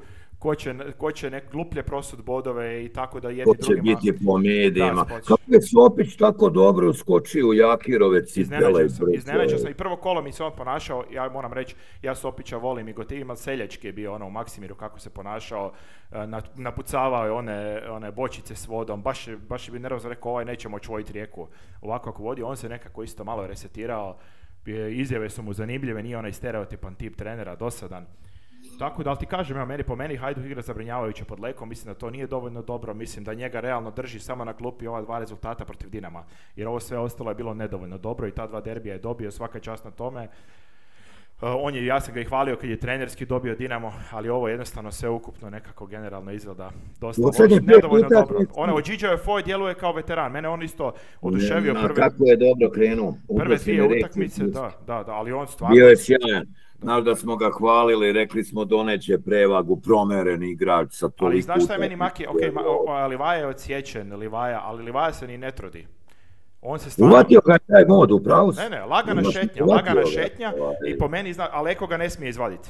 ko će gluplje prosud bodove i tako da jedni drugima... Ko će biti po medijima. Kako je Sopić tako dobro uskočio u Jakirove cipele? Iznenađao sam i prvo kolo mi se on ponašao, ja moram reći, ja Sopića volim i gotivim, ali seljački je bio u Maksimiru kako se ponašao, napucavao je one bočice s vodom, baš je bi nervozno rekao neće moći voditi Rijeku ovako ako vodi, on se nekako isto malo resetirao, izjave su mu zanimljive, nije onaj stereotipan tip trenera, dosadan. Tako da, ali ti kažem, evo, po meni Hajduk igra zabrinjavajuće pod Lekom, mislim da to nije dovoljno dobro, mislim da njega realno drži samo na klupi ova 2 rezultata protiv Dinama, jer ovo sve ostalo je bilo nedovoljno dobro i ta 2 derbija je dobio, svaka čast na tome. Ja sam ga i hvalio kad je trenerski dobio Dinamo, ali ovo jednostavno sve ukupno nekako generalno izgleda dosta loše, nedovoljno dobro. Ođiđao je Foy djeluje kao veteran, mene on isto oduševio kako je dobro krenuo. Prve 2 utakmice, da, ali on stvarno... Bio je sjajan. Znaš da smo ga hvalili, rekli smo doneće prevagu, promeren igrač sa toliko... Ali znaš šta je meni Maki, Livaja je odsječen, ali Livaja se ni ne trudi. On se stvarno... Uvatio ga taj mod, upravo si. Ne, lagana šetnja i po meni, ali Eko ga ne smije izvaditi.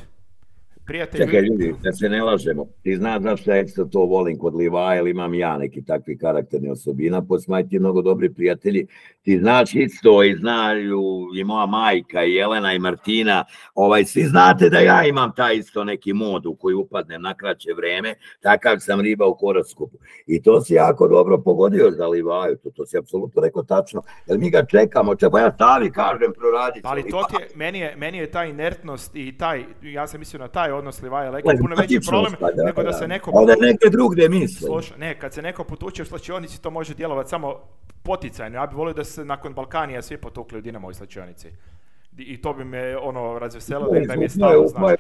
Čekaj ljudi, da se ne lažemo, ti znaš zašto ja isto to volim kod Livaja, ili imam ja neki takvi karakterni osobina, posmaj ti mnogo dobri prijatelji, ti znaš isto i znaju i moja majka i Jelena i Martina, svi znate da ja imam taj isto neki mod u koji upadnem na kraće vreme, takav sam riba u horoskopu. I to si jako dobro pogodio za Livaju, to si apsolutno rekao tačno, jer mi ga čekamo, ja stavi kažem proraditi. Ali to ti je, meni je ta inertnost i ja sam mislio na taj odnos Livaja Leko puno veći problem nego da se neko... Ovdje neke drugde misle. Ne, kad se neko potuče u slačionici, to može djelovati samo poticajno. Ja bih volio da se nakon Balkanija svi potukli u Dinamo u slačionici. I to bi me razveselilo da mi je stalo znaš.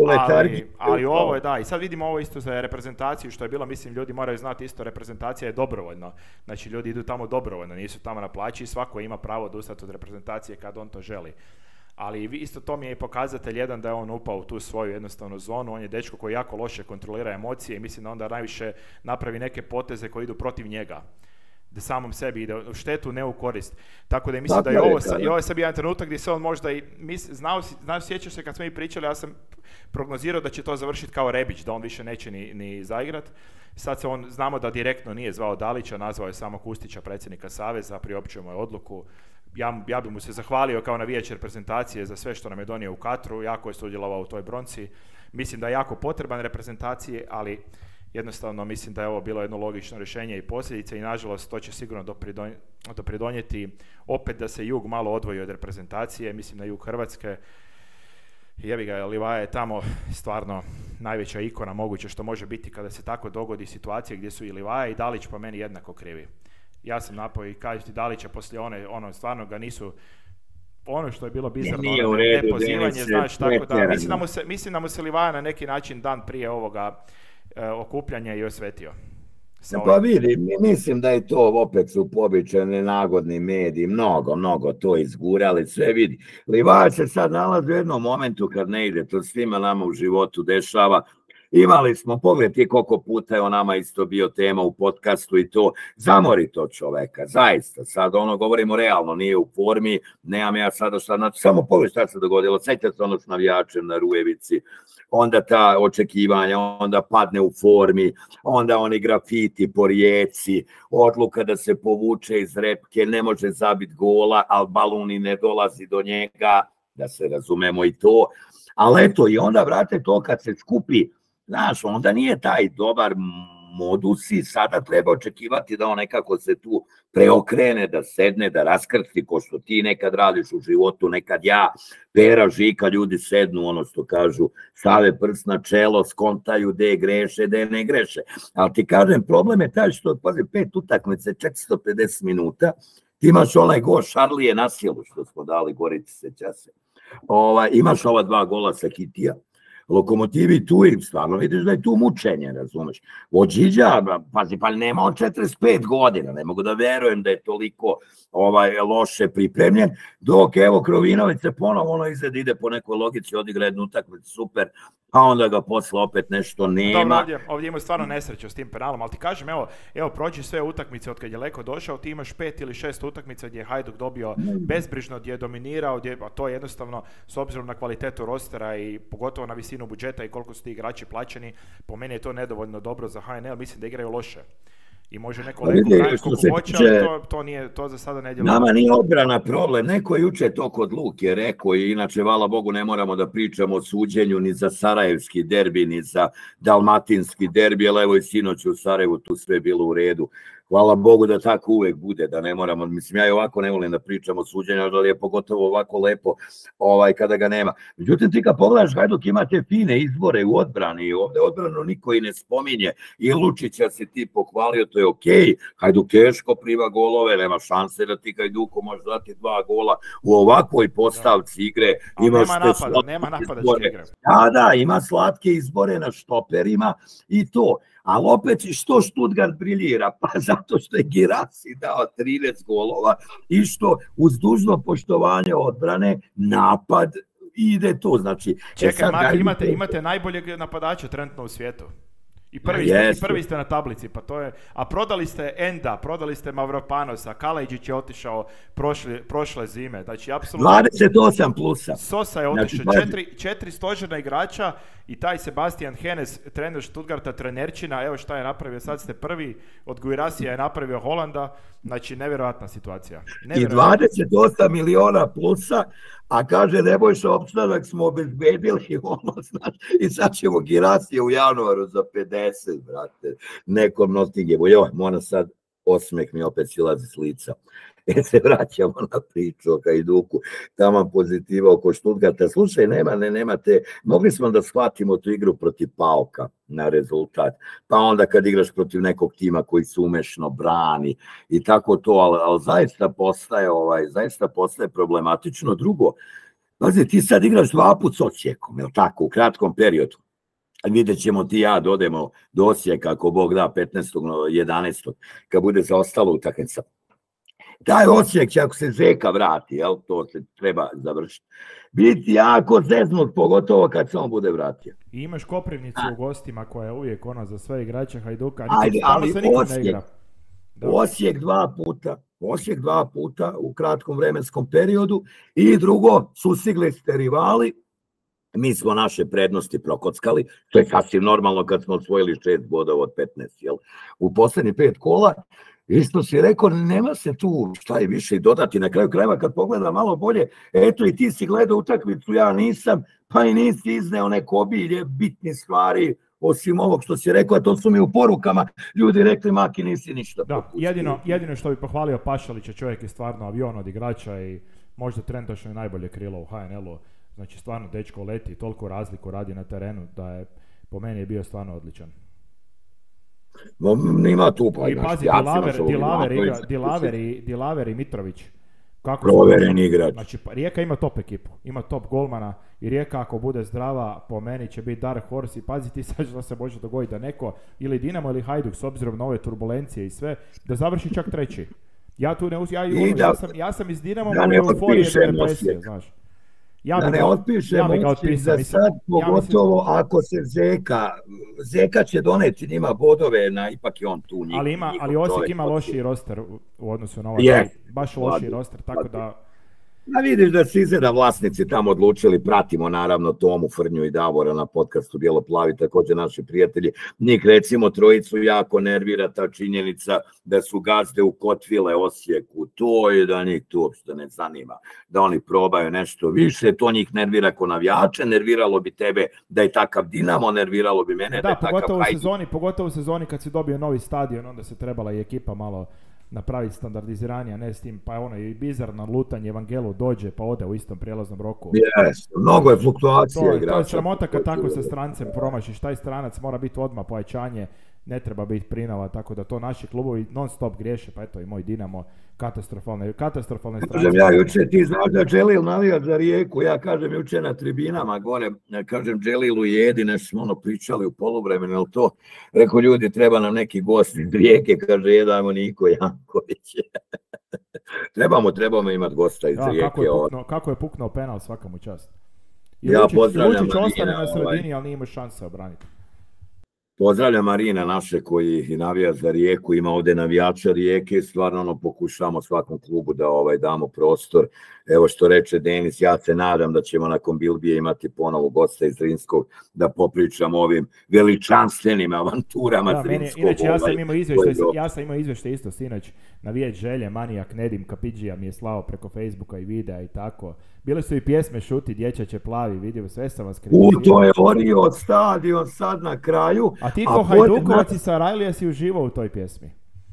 Ali ovo je da, i sad vidimo ovo isto za reprezentaciju što je bilo, mislim ljudi moraju znati isto, reprezentacija je dobrovoljno. Znači ljudi idu tamo dobrovoljno, nisu tamo na plaći i svako ima pravo odustati od reprezentacije kad on to želi. Ali isto to mi je i pokazatelj jedan da je on upao u tu svoju jednostavnu zonu, on je dečko koji jako loše kontrolira emocije i mislim da onda najviše napravi neke poteze koji idu protiv njega. Da samom sebi ide u štetu, ne u korist. Tako da mislim da je ovo sad jedan trenutak gdje se on možda i sjećaš se kad smo i pričali, ja sam prognozirao da će to završiti kao Rebić, da on više neće ni zaigrat. Sad znamo da direktno nije zvao Dalića, nazvao je samo Kustića, predsjednika Saveza, priopćio mu je odluku. Ja bi mu se zahvalio kao navijač reprezentacije za sve što nam je donio u Katru, jako je sudjelovao u toj bronci. Mislim da je jako potreban reprezentacije, ali jednostavno mislim da je ovo bilo jedno logično rješenje i posljedice i nažalost to će sigurno dopridonijeti opet da se jug malo odvoji od reprezentacije, mislim na jug Hrvatske. Jebi ga, Livaja je tamo stvarno najveća ikona moguće što može biti kada se tako dogodi situacije gdje su i Livaja i Dalić po meni jednako krivi. Ja sam napao i kažem ti Dalića poslije stvarno ga nisu, ono što je bilo bizarno, nepozivanje, znaš, tako da mislim da mu se Livaja na neki način dan prije ovoga okupljanja i osvetio. Pa vidi, mislim da je to opet su pobičani nagodni mediji, mnogo to izgurali, sve vidi. Livaja se sad nalazi u jednom momentu kad ne ide, to svima nama u životu dešava. Imali smo, pogledaj koliko puta je o nama isto bio tema u podcastu i to, zamori to čoveka, zaista, sad govorimo realno, nije u formi, nemam ja sada samo pogledaj šta se dogodilo, sjećate se s navijačem na Rujevici, onda ta očekivanja, onda padne u formi, onda oni grafiti po Rijeci, odluka da se povuče iz repke, ne može zabiti gola, ali baluni ne dolazi do njega, da se razumemo i to, ali eto i onda vrate to kad se skupi. Znaš, onda nije taj dobar modus i sada treba očekivati da on nekako se tu preokrene, da sedne, da raskrsti, ko što ti nekad radiš u životu, nekad ja, Pera, Žika, ljudi sednu, ono što kažu, stave prst na čelo, skontaju gde greše, gde ne greše. Ali ti kažem, problem je taj što, pazi, 5 utakmice, 450 minuta, ti imaš onaj go Šarlije na silu, što smo dali Gorici, seća se. Imaš ova 2 gola sa Kitija. Lokomotivi tu i stvarno vidiš da je tu mučenje, razumeš. Ođiđa, pazi, pa nema on 45 godina, ne mogu da verujem da je toliko loše pripremljen, dok evo Krovinović se ponovo izgleda ide po nekoj logici, odigra jednu utakmicu super, a onda ga posle opet nešto nema. Dobro, ovdje imaju stvarno nesreću s tim penalom, ali ti kažem, evo prođi sve utakmice od kad je Leko došao, ti imaš 5 ili 6 utakmica gdje je Hajduk dobio bezbrižno, gdje je dominirao, a to je jednostavno s obzirom na kvalitetu rostera i pogotovo na visinu budžeta i koliko su ti igrači plaćeni, po meni je to nedovoljno dobro za HNL, mislim da igraju loše. I može neko Leku hraniti koliko hoće, ali to za sada ne djeluje. Nama nije odbrana problem, neko je juče to kod Luke rekao i inače, hvala Bogu, ne moramo da pričamo o suđenju ni za sarajevski derbi, ni za dalmatinski derbi, ali evo i sinoć u Sarajevu tu sve bilo u redu. hvala Bogu da tako uvek bude, da ne moramo, mislim, ja i ovako ne volim da pričam o suđenju, ali je pogotovo ovako lepo kada ga nema. Međutim, ti kad pogledaš, Hajduk ima te fine izbore u odbrani i ovde odbranu niko i ne spominje i Lučića se ti pohvalio, to je okej, Hajduk teško priva golove, nema šanse da ti Hajduku može dati 2 gola u ovakvoj postavci igre. Nema napada igre. Da, ima slatke izbore na štoperima i to. Ali opet što Stuttgart briljira? Pa zato što je Girassi dao 13 golova i što uz dužno poštovanje odbrane napad ide to. Znači, čekaj, imate najboljeg napadača trenutno u svijetu. I prvi ste na tablici, pa to je... A prodali ste Enda, prodali ste Mavropanosa, Kalajđić je otišao prošle zime. Znači, apsolutno... 28 plusa. Sosa je otišao, znači, 4 stožerna igrača i taj Sebastian Henes, trener Stuttgarta, trenerčina, evo šta je napravio, sad ste prvi, od Guirassija je napravio Holanda, znači nevjerojatna situacija. I 28 miliona plusa, a kaže Nebojša opstanak smo obezbedili znaš, i sad ćemo Guirassija u januaru za 50, brate, nekom Nottinghamu. Moram sad, osmeh mi opet silazi s lica. Se vraćamo na priču o Hajduku, tamo pozitiva oko Stuttgarta. Slušaj, nema te, mogli smo da shvatimo tu igru protiv Pauka na rezultat, pa onda kad igraš protiv nekog tima koji se umešno brani i tako to, ali zaista postaje problematično. Drugo, pazi, ti sad igraš 2 puta s Osijekom, je li tako, u kratkom periodu. Vidjet ćemo ti ja dodemo do Osijeka, ako Bog da, 15.11. kad bude zaostalo utakmica. Taj Osijek će, ako se Zeka vrati, to se treba završiti, biti jako zeznut, pogotovo kad se on bude vratio. I imaš Koprivnicu u gostima koja je uvijek za sve igrače Hajduka. Ali Osijek 2 puta u kratkom vremenskom periodu i drugo, sustigli ste rivali, mi smo naše prednosti prokockali, to je sasvim normalno kad smo osvojili 6 bodova od 15, u poslednjih 5 kola. Isto si rekao, nema se tu šta je više dodati. Na kraju krajeva kad pogledam malo bolje, eto i ti si gledao utakmicu, ja nisam, pa i nisi izneo neko obilje bitnih stvari, osim ovog što si rekao, a to su mi u porukama ljudi rekli, Maki, nisi ništa. Da, jedino što bi pohvalio Pašalića, čovjek je stvarno avion od igrača i možda trenutačno najbolje krilo u HNL-u. Znači stvarno dečko leti, toliko razliku radi na terenu da je po meni je bio stvarno odličan. Nima tu pa. I pazi, Dilaver i Mitrović. Proveren igrač. Znači, Rijeka ima top ekipu, ima top golmana i Rijeka ako bude zdrava, po meni će biti dark horse i pazi ti sad što se može dogoditi da neko, ili Dinamo ili Hajduk, s obzirom na ove turbulencije i sve, da završi čak 3. Ja sam iz Dinamo u euforije do depresije, znaš. Da ne otpišem za sad, pogotovo ako se Zeka će doneti njima bodove, ipak je on tu njih. Ali Osijek ima lošiji roster u odnosu na ovaj, baš lošiji roster, tako da... A vidiš da su izgleda vlasnici tamo odlučili, pratimo naravno Tomu, Frnju i Davora na podcastu Bijelo-plavi, također naši prijatelji. Njih recimo trojicu jako nervira ta činjenica da su gazde u Kotvile Osijeku, to je da njih to uopšte ne zanima, da oni probaju nešto više, to njih nervira ko navijače, nerviralo bi tebe da je takav Dinamo, nerviralo bi mene da je takav Hajduk. Pogotovo u sezoni kad si dobio novi stadion, onda se trebala i ekipa malo napraviti standardiziranije, ne s tim, pa je i bizarno lutanje Evangelu dođe pa ode u istom prijelaznom roku. Mnogo je fluktuacija igrača. To je sramota kad tako sa strancem promašiš, taj stranac mora biti odmah pojačanje, ne treba biti prinava, tako da to naši klubovi non stop griješe, pa eto i moj Dinamo, katastrofalne strance. Ja juče, ti znaš da Dželil navija za Rijeku, ja kažem juče na tribinama gore, kažem Dželilu jedi, nešto smo pričali u poluvremenu, ali to, rekao ljudi, treba nam neki gost iz Rijeke, kaže jedamo Niko Janković. trebamo imati gosta iz Rijeke. Kako je puknuo penal, svaka mu čast. Ja pozdravljam Lučić ostane na sredini, ali nije imao šanse obraniti. Pozdravljam Marina naše koji navija za Rijeku, ima ovdje navijača Rijeke, stvarno pokušavamo svakom klubu da damo prostor. Evo što reče Denis, ja se nadam da ćemo nakon Bilbije imati ponovo gosta iz Zrinskog da popričamo ovim veličanstvenim avanturama Zrinskog. Inače, ja sam imao izvještaj isto sinoć, navijač Želje, Manijak, Nedim Kapidžija mi je slao preko Facebooka i videa i tako. Bile su i pjesme Šuti, dječače plavi, vidio, sve sam vas kritizirao. To je orio stadion sad na kraju. A ti ko Hajdukovac i Sarajlija si uživao u toj pjesmi?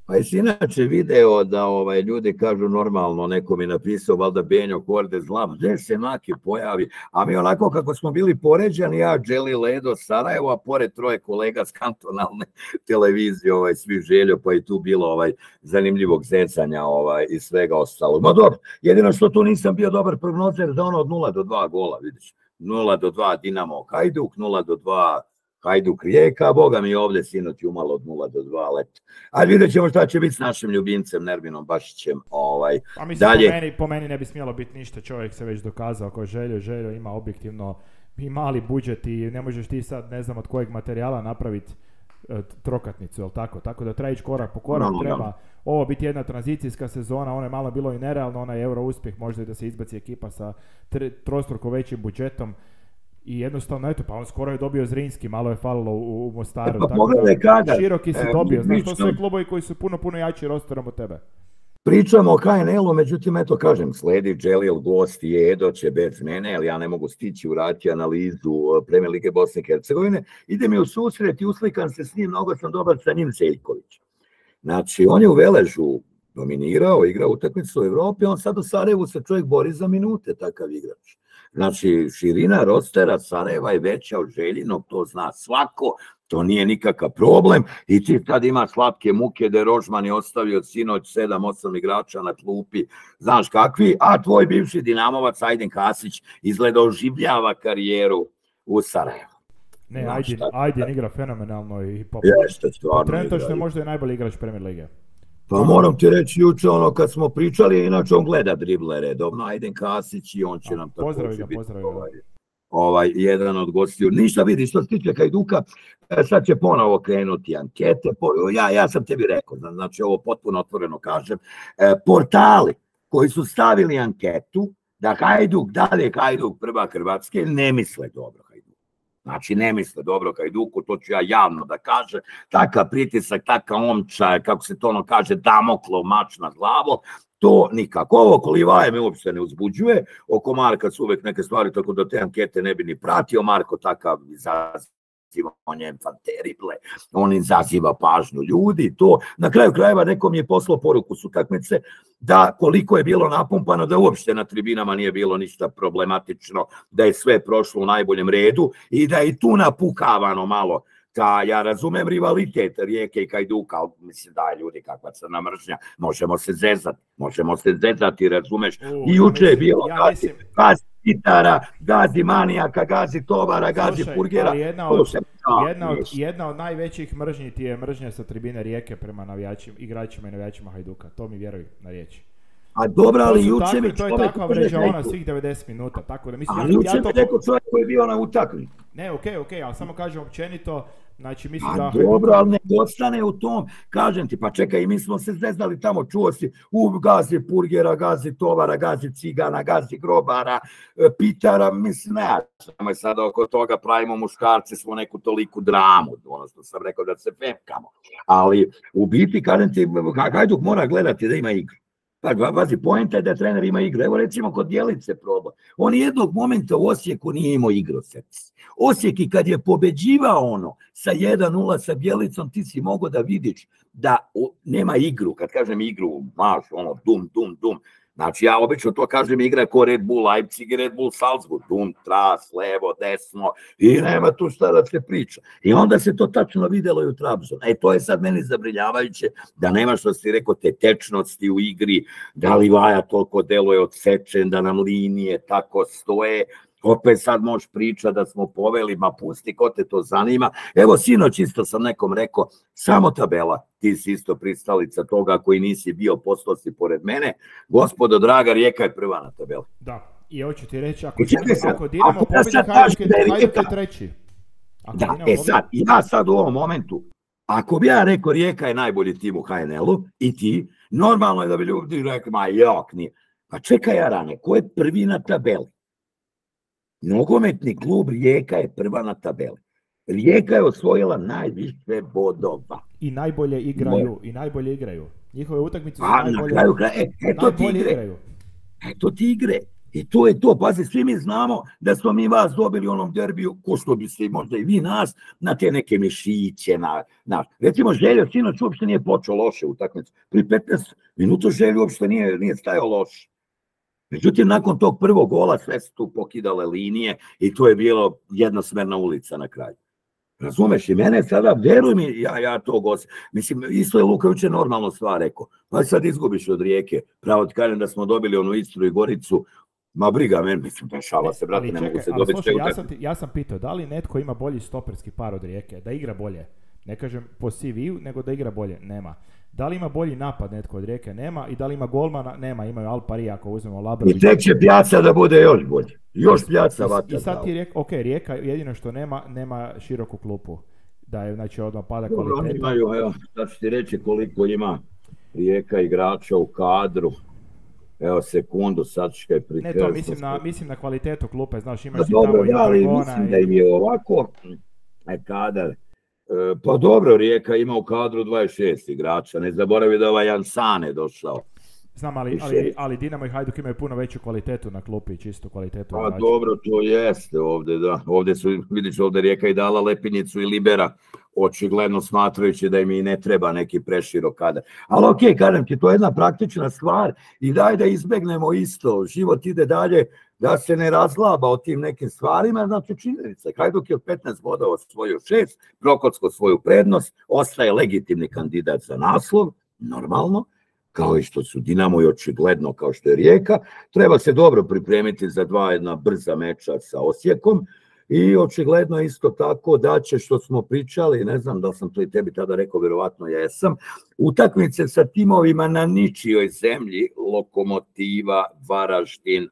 Pa jesi inače video da ljudi kažu normalno, neko mi napisao, valjda Benjo Korde zlam, gdje se Maki pojavi, a mi onako kako smo bili poređani, ja, Đeli, Ledo, Sarajevo, a pored troje kolega s kantonalne televizije, svi Željo, pa i tu bilo zanimljivog zecanja i svega ostalo. Ma dobro, jedino što tu nisam bio dobar prognozer za ono od 0-2 gola, vidiš, 0-2 Dinamo Hajduk, 0-2 Hajduk Rijeka, boga mi ovdje sinoć umalo od 0-2 let. A vidjet ćemo šta će biti s našim ljubimcem Nerminom Bašićem. A mislim, dalje. Po meni ne bi smjelo biti ništa, čovjek se već dokazao ako Željo ima objektivno i mali budžet i ne možeš ti sad ne znam od kojeg materijala napraviti trokatnicu, jel tako? Tako da treba ići korak po korak, treba ovo biti jedna tranzicijska sezona, ono je malo bilo i nerealno, onaj euro uspjeh, možda i da se izbaci ekipa sa trostruko većim budžetom. I jednostavno, eto, pa on skoro je dobio Zrinski, malo je falilo u Mostaru. Pa pogledaj kada. Široki si dobio, znaš, to su sve klubovi koji su puno jači rosterom od tebe. Pričamo o KNL-u, međutim, eto kažem, sledi Dželil, gost i Edo će bez mene, ali ja ne mogu stići uraditi analizu Premijer Lige Bosne i Hercegovine. Ide mi u susret i uslikam se s njim, mnogo sam dobar sa njim Zeljković. Znači, on je u Veležu dominirao, igrao utakmicu u Evropi, on sad u Sarajevu se čovjek bori za minute, takav igrač. Znači, širina rostera Sarajeva je veća od Željinog, to zna svako, to nije nikakav problem i ti tad ima slatke muke da je Rožman je ostavio sinoć 7-8 igrača na klupi, znaš kakvi, a tvoj bivši Dinamovac Ajdin Kasić izgleda oživljava karijeru u Sarajevu. Ne, Ajdin igra fenomenalno i trenutačno je možda i najbolji igrač Premier Lige. Pa moram ti reći juče kad smo pričali, inače on gleda drible redovno, Ajdin Kasić i on će nam također biti jedan od gostiju. Ništa vidi što se tiče Hajduka, sad će ponovo krenuti ankete, ja sam tebi rekao, znači ovo potpuno otvoreno kažem, portali koji su stavili anketu da Hajduk, dalje Hajduk prvak Hrvatske, ne misle dobro Hajduku. Znači, ne misle dobro Hajduku, to ću ja javno da kažem, takav pritisak, takav omča, kako se to kaže, Damoklov mač nad glavom, to nikako. Ovo oko Livaje me uopšte ne uzbuđuje, oko Marka su uvek neke stvari, tako da te ankete ne bi ni pratio, Marko takav izaziva, on je enfant terrible, on izaziva pažnju ljudi, to, na kraju krajeva nekom je poslao poruku s utakmice, da koliko je bilo napumpano, da uopšte na tribinama nije bilo ništa problematično, da je sve prošlo u najboljem redu i da je i tu napukavano malo. Ja razumem rivalitet Rijeke i Hajduka, ali mislim da je ljudi kakva crna mržnja, možemo se zezati, razumeš, i juče je bilo gazi Titara, gazi Manijaka, gazi Tovara, gazi Purgera. Jedna od najvećih mržnji ti je mržnja sa tribine Rijeke prema igračima i navijačima Hajduka, to mi vjeruj na riječi. A dobro, ali juče mi to je takva vređa ona svih 90 minuta, tako da mislim... Ali juče mi rekao čovjek koji je bio na utakmici. Ne, okej, ali samo kažem općenito, znači mislim da... Dobro, ali ne ostane u tom, kažem ti, pa čekaj, mi smo se zvezdali tamo, čuo si, gazi Purgera, gazi Tovara, gazi Cigana, gazi Grobara, Pitara, mislim, ne, sad oko toga pravimo muškarci, smo neku toliku dramu, ono što sam rekao da se pepkamo, ali u biti, kažem ti, Hajduk mora gledati da ima igru. Pa, vazi, poenta je da trener ima igru. Evo recimo kod Jelice proba. On jednog momenta u Osijeku nije imao igru. Osijek i kad je pobeđivao sa 1-0 sa Bjelicom, ti si mogao da vidiš da nema igru. Kad kažem igru, maš, dum. Znači, ja obično to kažem, igra ko Red Bull Leipzig i Red Bull Salzburg. Dum, tras, levo, desno i nema tu šta da se priča. I onda se to tačno videlo i u Trabzonu. To je sad meni zabrinjavajuće da nema što si rekao te tečnosti u igri, da Livaja toliko deluje odsečen, da nam linije tako stoje. Opet sad možeš pričati da smo poveli, ma pusti, ko te to zanima. Evo, sinoć isto sam nekom rekao, samo tabela, ti si isto pristalica toga koji nisi bio, postao si pored mene. Gospodo draga, Rijeka je prva na tabeli. Da, i hoću ti reći, ako Dinamo pobedi Hajduk je treći. Da, sad, ja sad u ovom momentu, ako bi ja rekao Rijeka je najbolji tim u HNL-u i ti, normalno je da bi ljudi rekli, ma jok, nije. Pa čekaj, Jarane, ko je prvi na tabeli? Nogometni klub Rijeka je prva na tabeli. Rijeka je osvojila najviše bodova. I najbolje igraju. Njihove utakmice su najbolje. Eto ti igre. I to je to, pazi, svi mi znamo da smo mi vas dobili u onom derbiju, ko što bi se možda i vi nas, na te neke mišiće, recimo Željo sinoć uopšte nije počeo loše u utakmici. Pri 15 minuta Željo uopšte nije stajao loše. Međutim, nakon tog prvog gola sve su tu pokidale linije i to je bilo jednosmerna ulica na kraju. Razumeš, i mene sada, veruj mi, ja to mislim, isto je Luka juče normalno stvar rekao, pa sad izgubiš od Rijeke, pravo ti kažem da smo dobili onu Istru i Goricu, ma briga, mislim, dešava se, brate, ne mogu se dobiti. Ja sam pitao, da li netko ima bolji stoperski par od Rijeke, da igra bolje? Ne kažem po CV-u, nego da igra bolje, nema. Da li ima bolji napad netko od Rijeke? Nema. I da li ima golmana? Nema. Imaju Alpari, ako uzmemo Labrovića. I tek će Pjaca da bude još bolje. Još Pjaca vata. I sad ti Rijeka jedino što nema široku klupu. Da je, znači, odmah pada kvaliteta. Imaju, evo, da ću ti reći koliko ima Rijeka igrača u kadru. Evo, sekundu, sad ću kaj prikresti. Ne, to mislim na kvalitetu klupe, znaš, imaš i tamo i ali mislim da im je ovako kadar. Pa dobro, Rijeka ima u kadru 26 igrača, ne zaboravi da ovaj Jansane došao. Znam, ali Dinamo i Hajduk imaju puno veću kvalitetu na klupi, čistu kvalitetu. Pa dobro, to jeste ovde, da. Ovde su, vidiš, ovde Rijeka i dala Lepinjicu i Libera, očigledno smatrajući da im i ne treba neki preširok kadar. Ali okej, kažem ti, to je jedna praktična stvar i daj da izbegnemo isto, život ide dalje, da se ne razglaba o tim nekim stvarima, znači činjenica. Hajduk je od 15 bodova osvojio 6, Prokocko svoju prednost, ostaje legitimni kandidat za naslov, normalno, kao i što su Dinamo i očigledno kao što je Rijeka. Treba se dobro pripremiti za jedna brza meča sa Osijekom i očigledno isto tako da će, što smo pričali, ne znam da li sam to i tebi tada rekao, vjerovatno jesam, utakmice sa timovima na ničijoj zemlji, Lokomotiva, Varaždin,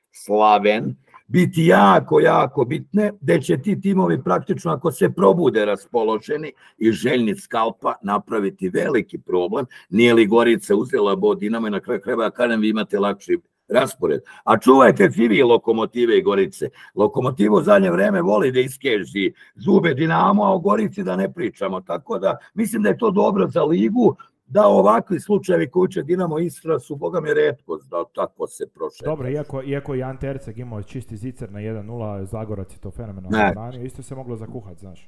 Slaven, biti jako, jako bitne, gde će ti timovi praktično, ako se probude raspoloženi i željni skalpa, napraviti veliki problem. Nije li Gorica uzela bod Dinamo i na kraju krajeva, ja kažem, vi imate lakši raspored. A čuvajte svi vi Lokomotive i Gorice. Lokomotivu u zadnje vreme voli da iskeži zube Dinamo, a o Gorici da ne pričamo. Tako da mislim da je to dobro za ligu, da ovakvi slučajevi koji će Dinamo Istra su, boga mi, retkost da tako se prošle. Dobro, iako je Ante Erceg imao čisti zicer na 1-0, Zagorac je to fenomenalno branio, isto se moglo zakuhati, znaš.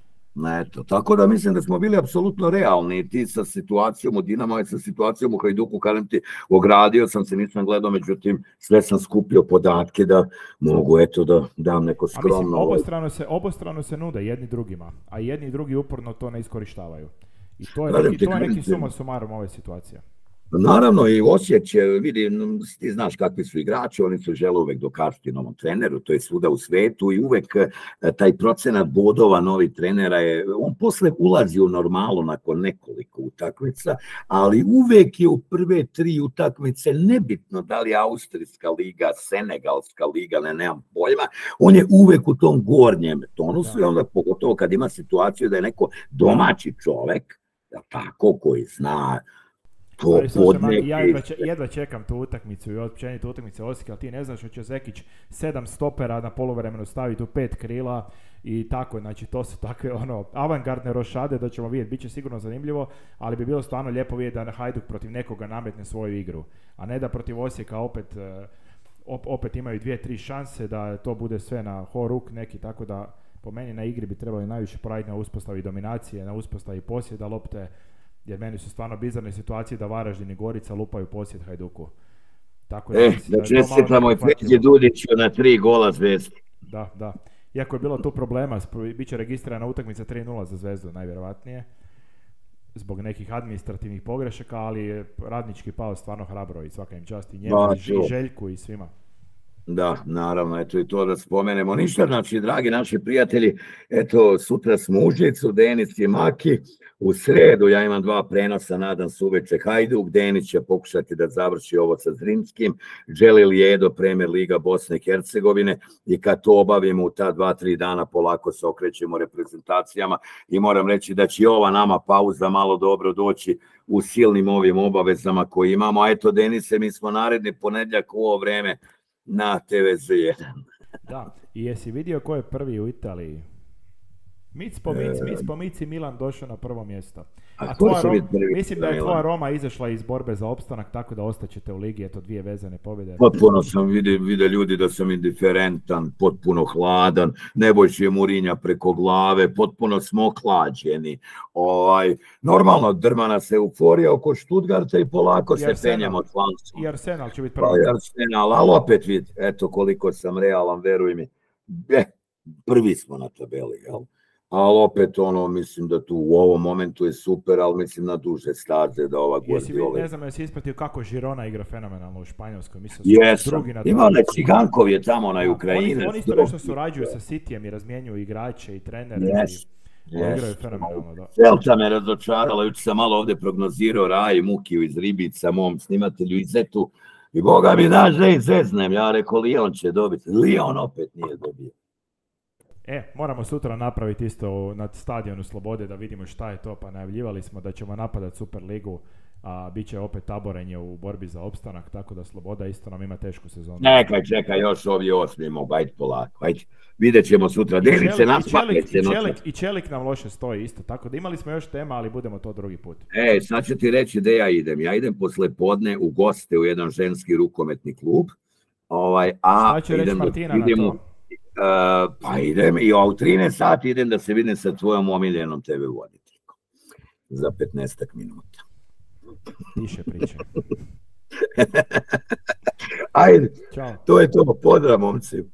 Eto, tako da mislim da smo bili apsolutno realni, ti sa situacijom u Dinamo i sa situacijom u Hajduku, kažem ti, ogradio sam se, nisam gledao, međutim sve sam skupio podatke da mogu, eto, da dam neko skromno. A mislim, obostrano se nude jedni drugima, a jedni i drugi uporno to ne iskorištavaju. I to je neki suma sumarum ove situacije. Naravno, i Osijek će, vidi, ti znaš kakvi su igrači, oni se žele uvek dokazati novom treneru, to je svuda u svetu i uvek taj procenat bodova novih trenera je, on posle ulazi u normalu nakon nekoliko utakmica, ali uvek je u prve 3 utakmice, nebitno da li je Austrijska liga, Senegalska liga, nemam pojma, on je uvek u tom gornjem tonusu i onda pogotovo kad ima situaciju da je neko domaći čovek, tako, koji zna to podneki. Ja jedva čekam tu utakmicu i općenito utakmice Osijeka, ali ti ne znaš, će Zekić 7 stopera na poluvremenu staviti u 5 krila i tako, znači to su takve avangardne rošade da ćemo vidjeti, bit će sigurno zanimljivo, ali bi bilo stvarno lijepo vidjeti da Hajduk protiv nekoga nametne svoju igru, a ne da protiv Osijeka opet imaju 2-3 šanse da to bude sve na horuk neki, tako da po meni na igri bi trebali najviše poraditi na uspostavi dominacije, na uspostavi posjeda lopte, jer meni su stvarno bizarne situacije da Varaždin i Gorica lupaju posjed Hajduku. Tako da čestitamo i Feđi Dudiću na 3 gola Zvezde. Da. Iako je bilo tu problema, bit će registrirana utakmica 3-0 za Zvezdu, najvjerovatnije, zbog nekih administrativnih pogrešaka, ali je radnički pao stvarno hrabro i svaka im čast i njemu i Željku i svima. Da, naravno, eto i to da spomenemo. Ništa, znači, dragi naši prijatelji, eto, sutra smo u Užicu, Denis i Maki, u sredu ja imam 2 prenosa, nadam se uveče Hajduk, Denis će pokušati da završi ovo sa Zrimskim, Dželil Jedo, Premier Liga Bosne i Hercegovine, i kad to obavimo u ta 2-3 dana polako se okrećemo reprezentacijama i moram reći da će ova nama pauza malo dobro doći u silnim ovim obavezama koje imamo, a eto, Denise, mi smo naredni ponedjeljak u ovo vreme na TVZ1. Da, i jesi vidio ko je prvi u Italiji? Mic po mic i Milan došao na prvo mjesto. A ko će biti prvi? Mislim da je tvoja Roma izašla iz borbe za opstanak, tako da ostaćete u ligi, eto 2 vezane pobjede. Potpuno sam vide ljudi da sam indiferentan, potpuno hladan, Nebojši je Murinja preko glave, potpuno smo oklađeni. Normalno drma nas euforija oko Stuttgarta i polako se penjamo članstvo. I Arsenal će biti prvi. Arsenal, ali opet vidi, eto koliko sam realan, veruj mi. Prvi smo na tabeli, jel? Ali opet mislim da tu u ovom momentu je super, ali mislim na duže staze da ova Guardiola... Ne znam, jesi ispratio kako Girona igra fenomenalno u Španjolskoj. Jesam, ima onaj Cigankov je tamo na Ukrajini. Oni isto nešto surađuju sa Cityjem i razmjenjuju igrače i trenere. Igraju fenomenalno. Celta me razočarala, juče sam malo ovdje prognozirao Raj Mukiju iz Ribica, mom snimatelju Izetu. I Boga mi daš da izeznem, ja rekao Lyon će dobiti. Lyon opet nije dobio. Moramo sutra napraviti isto na stadionu Slobode da vidimo šta je to, pa najavljivali smo da ćemo napadati Superligu, a bit će opet taborenje u borbi za opstanak, tako da Sloboda isto nam ima tešku sezonu. Čekaj, još ovi osmimo, bajt polako, vidjet ćemo sutra. I Čelik nam loše stoji isto, tako da imali smo još tema, ali budemo to drugi put. Sad ću ti reći gde ja idem. Ja idem posle podne u goste u jedan ženski rukometni klub. Šta će reći Martina na to? Pa idem i u 13 sati idem da se vidim sa tvojom omiljenom TV voditeljkom. Za 15 minuta. Tiše priče. Ajde, to je to. Pozdrav, momci.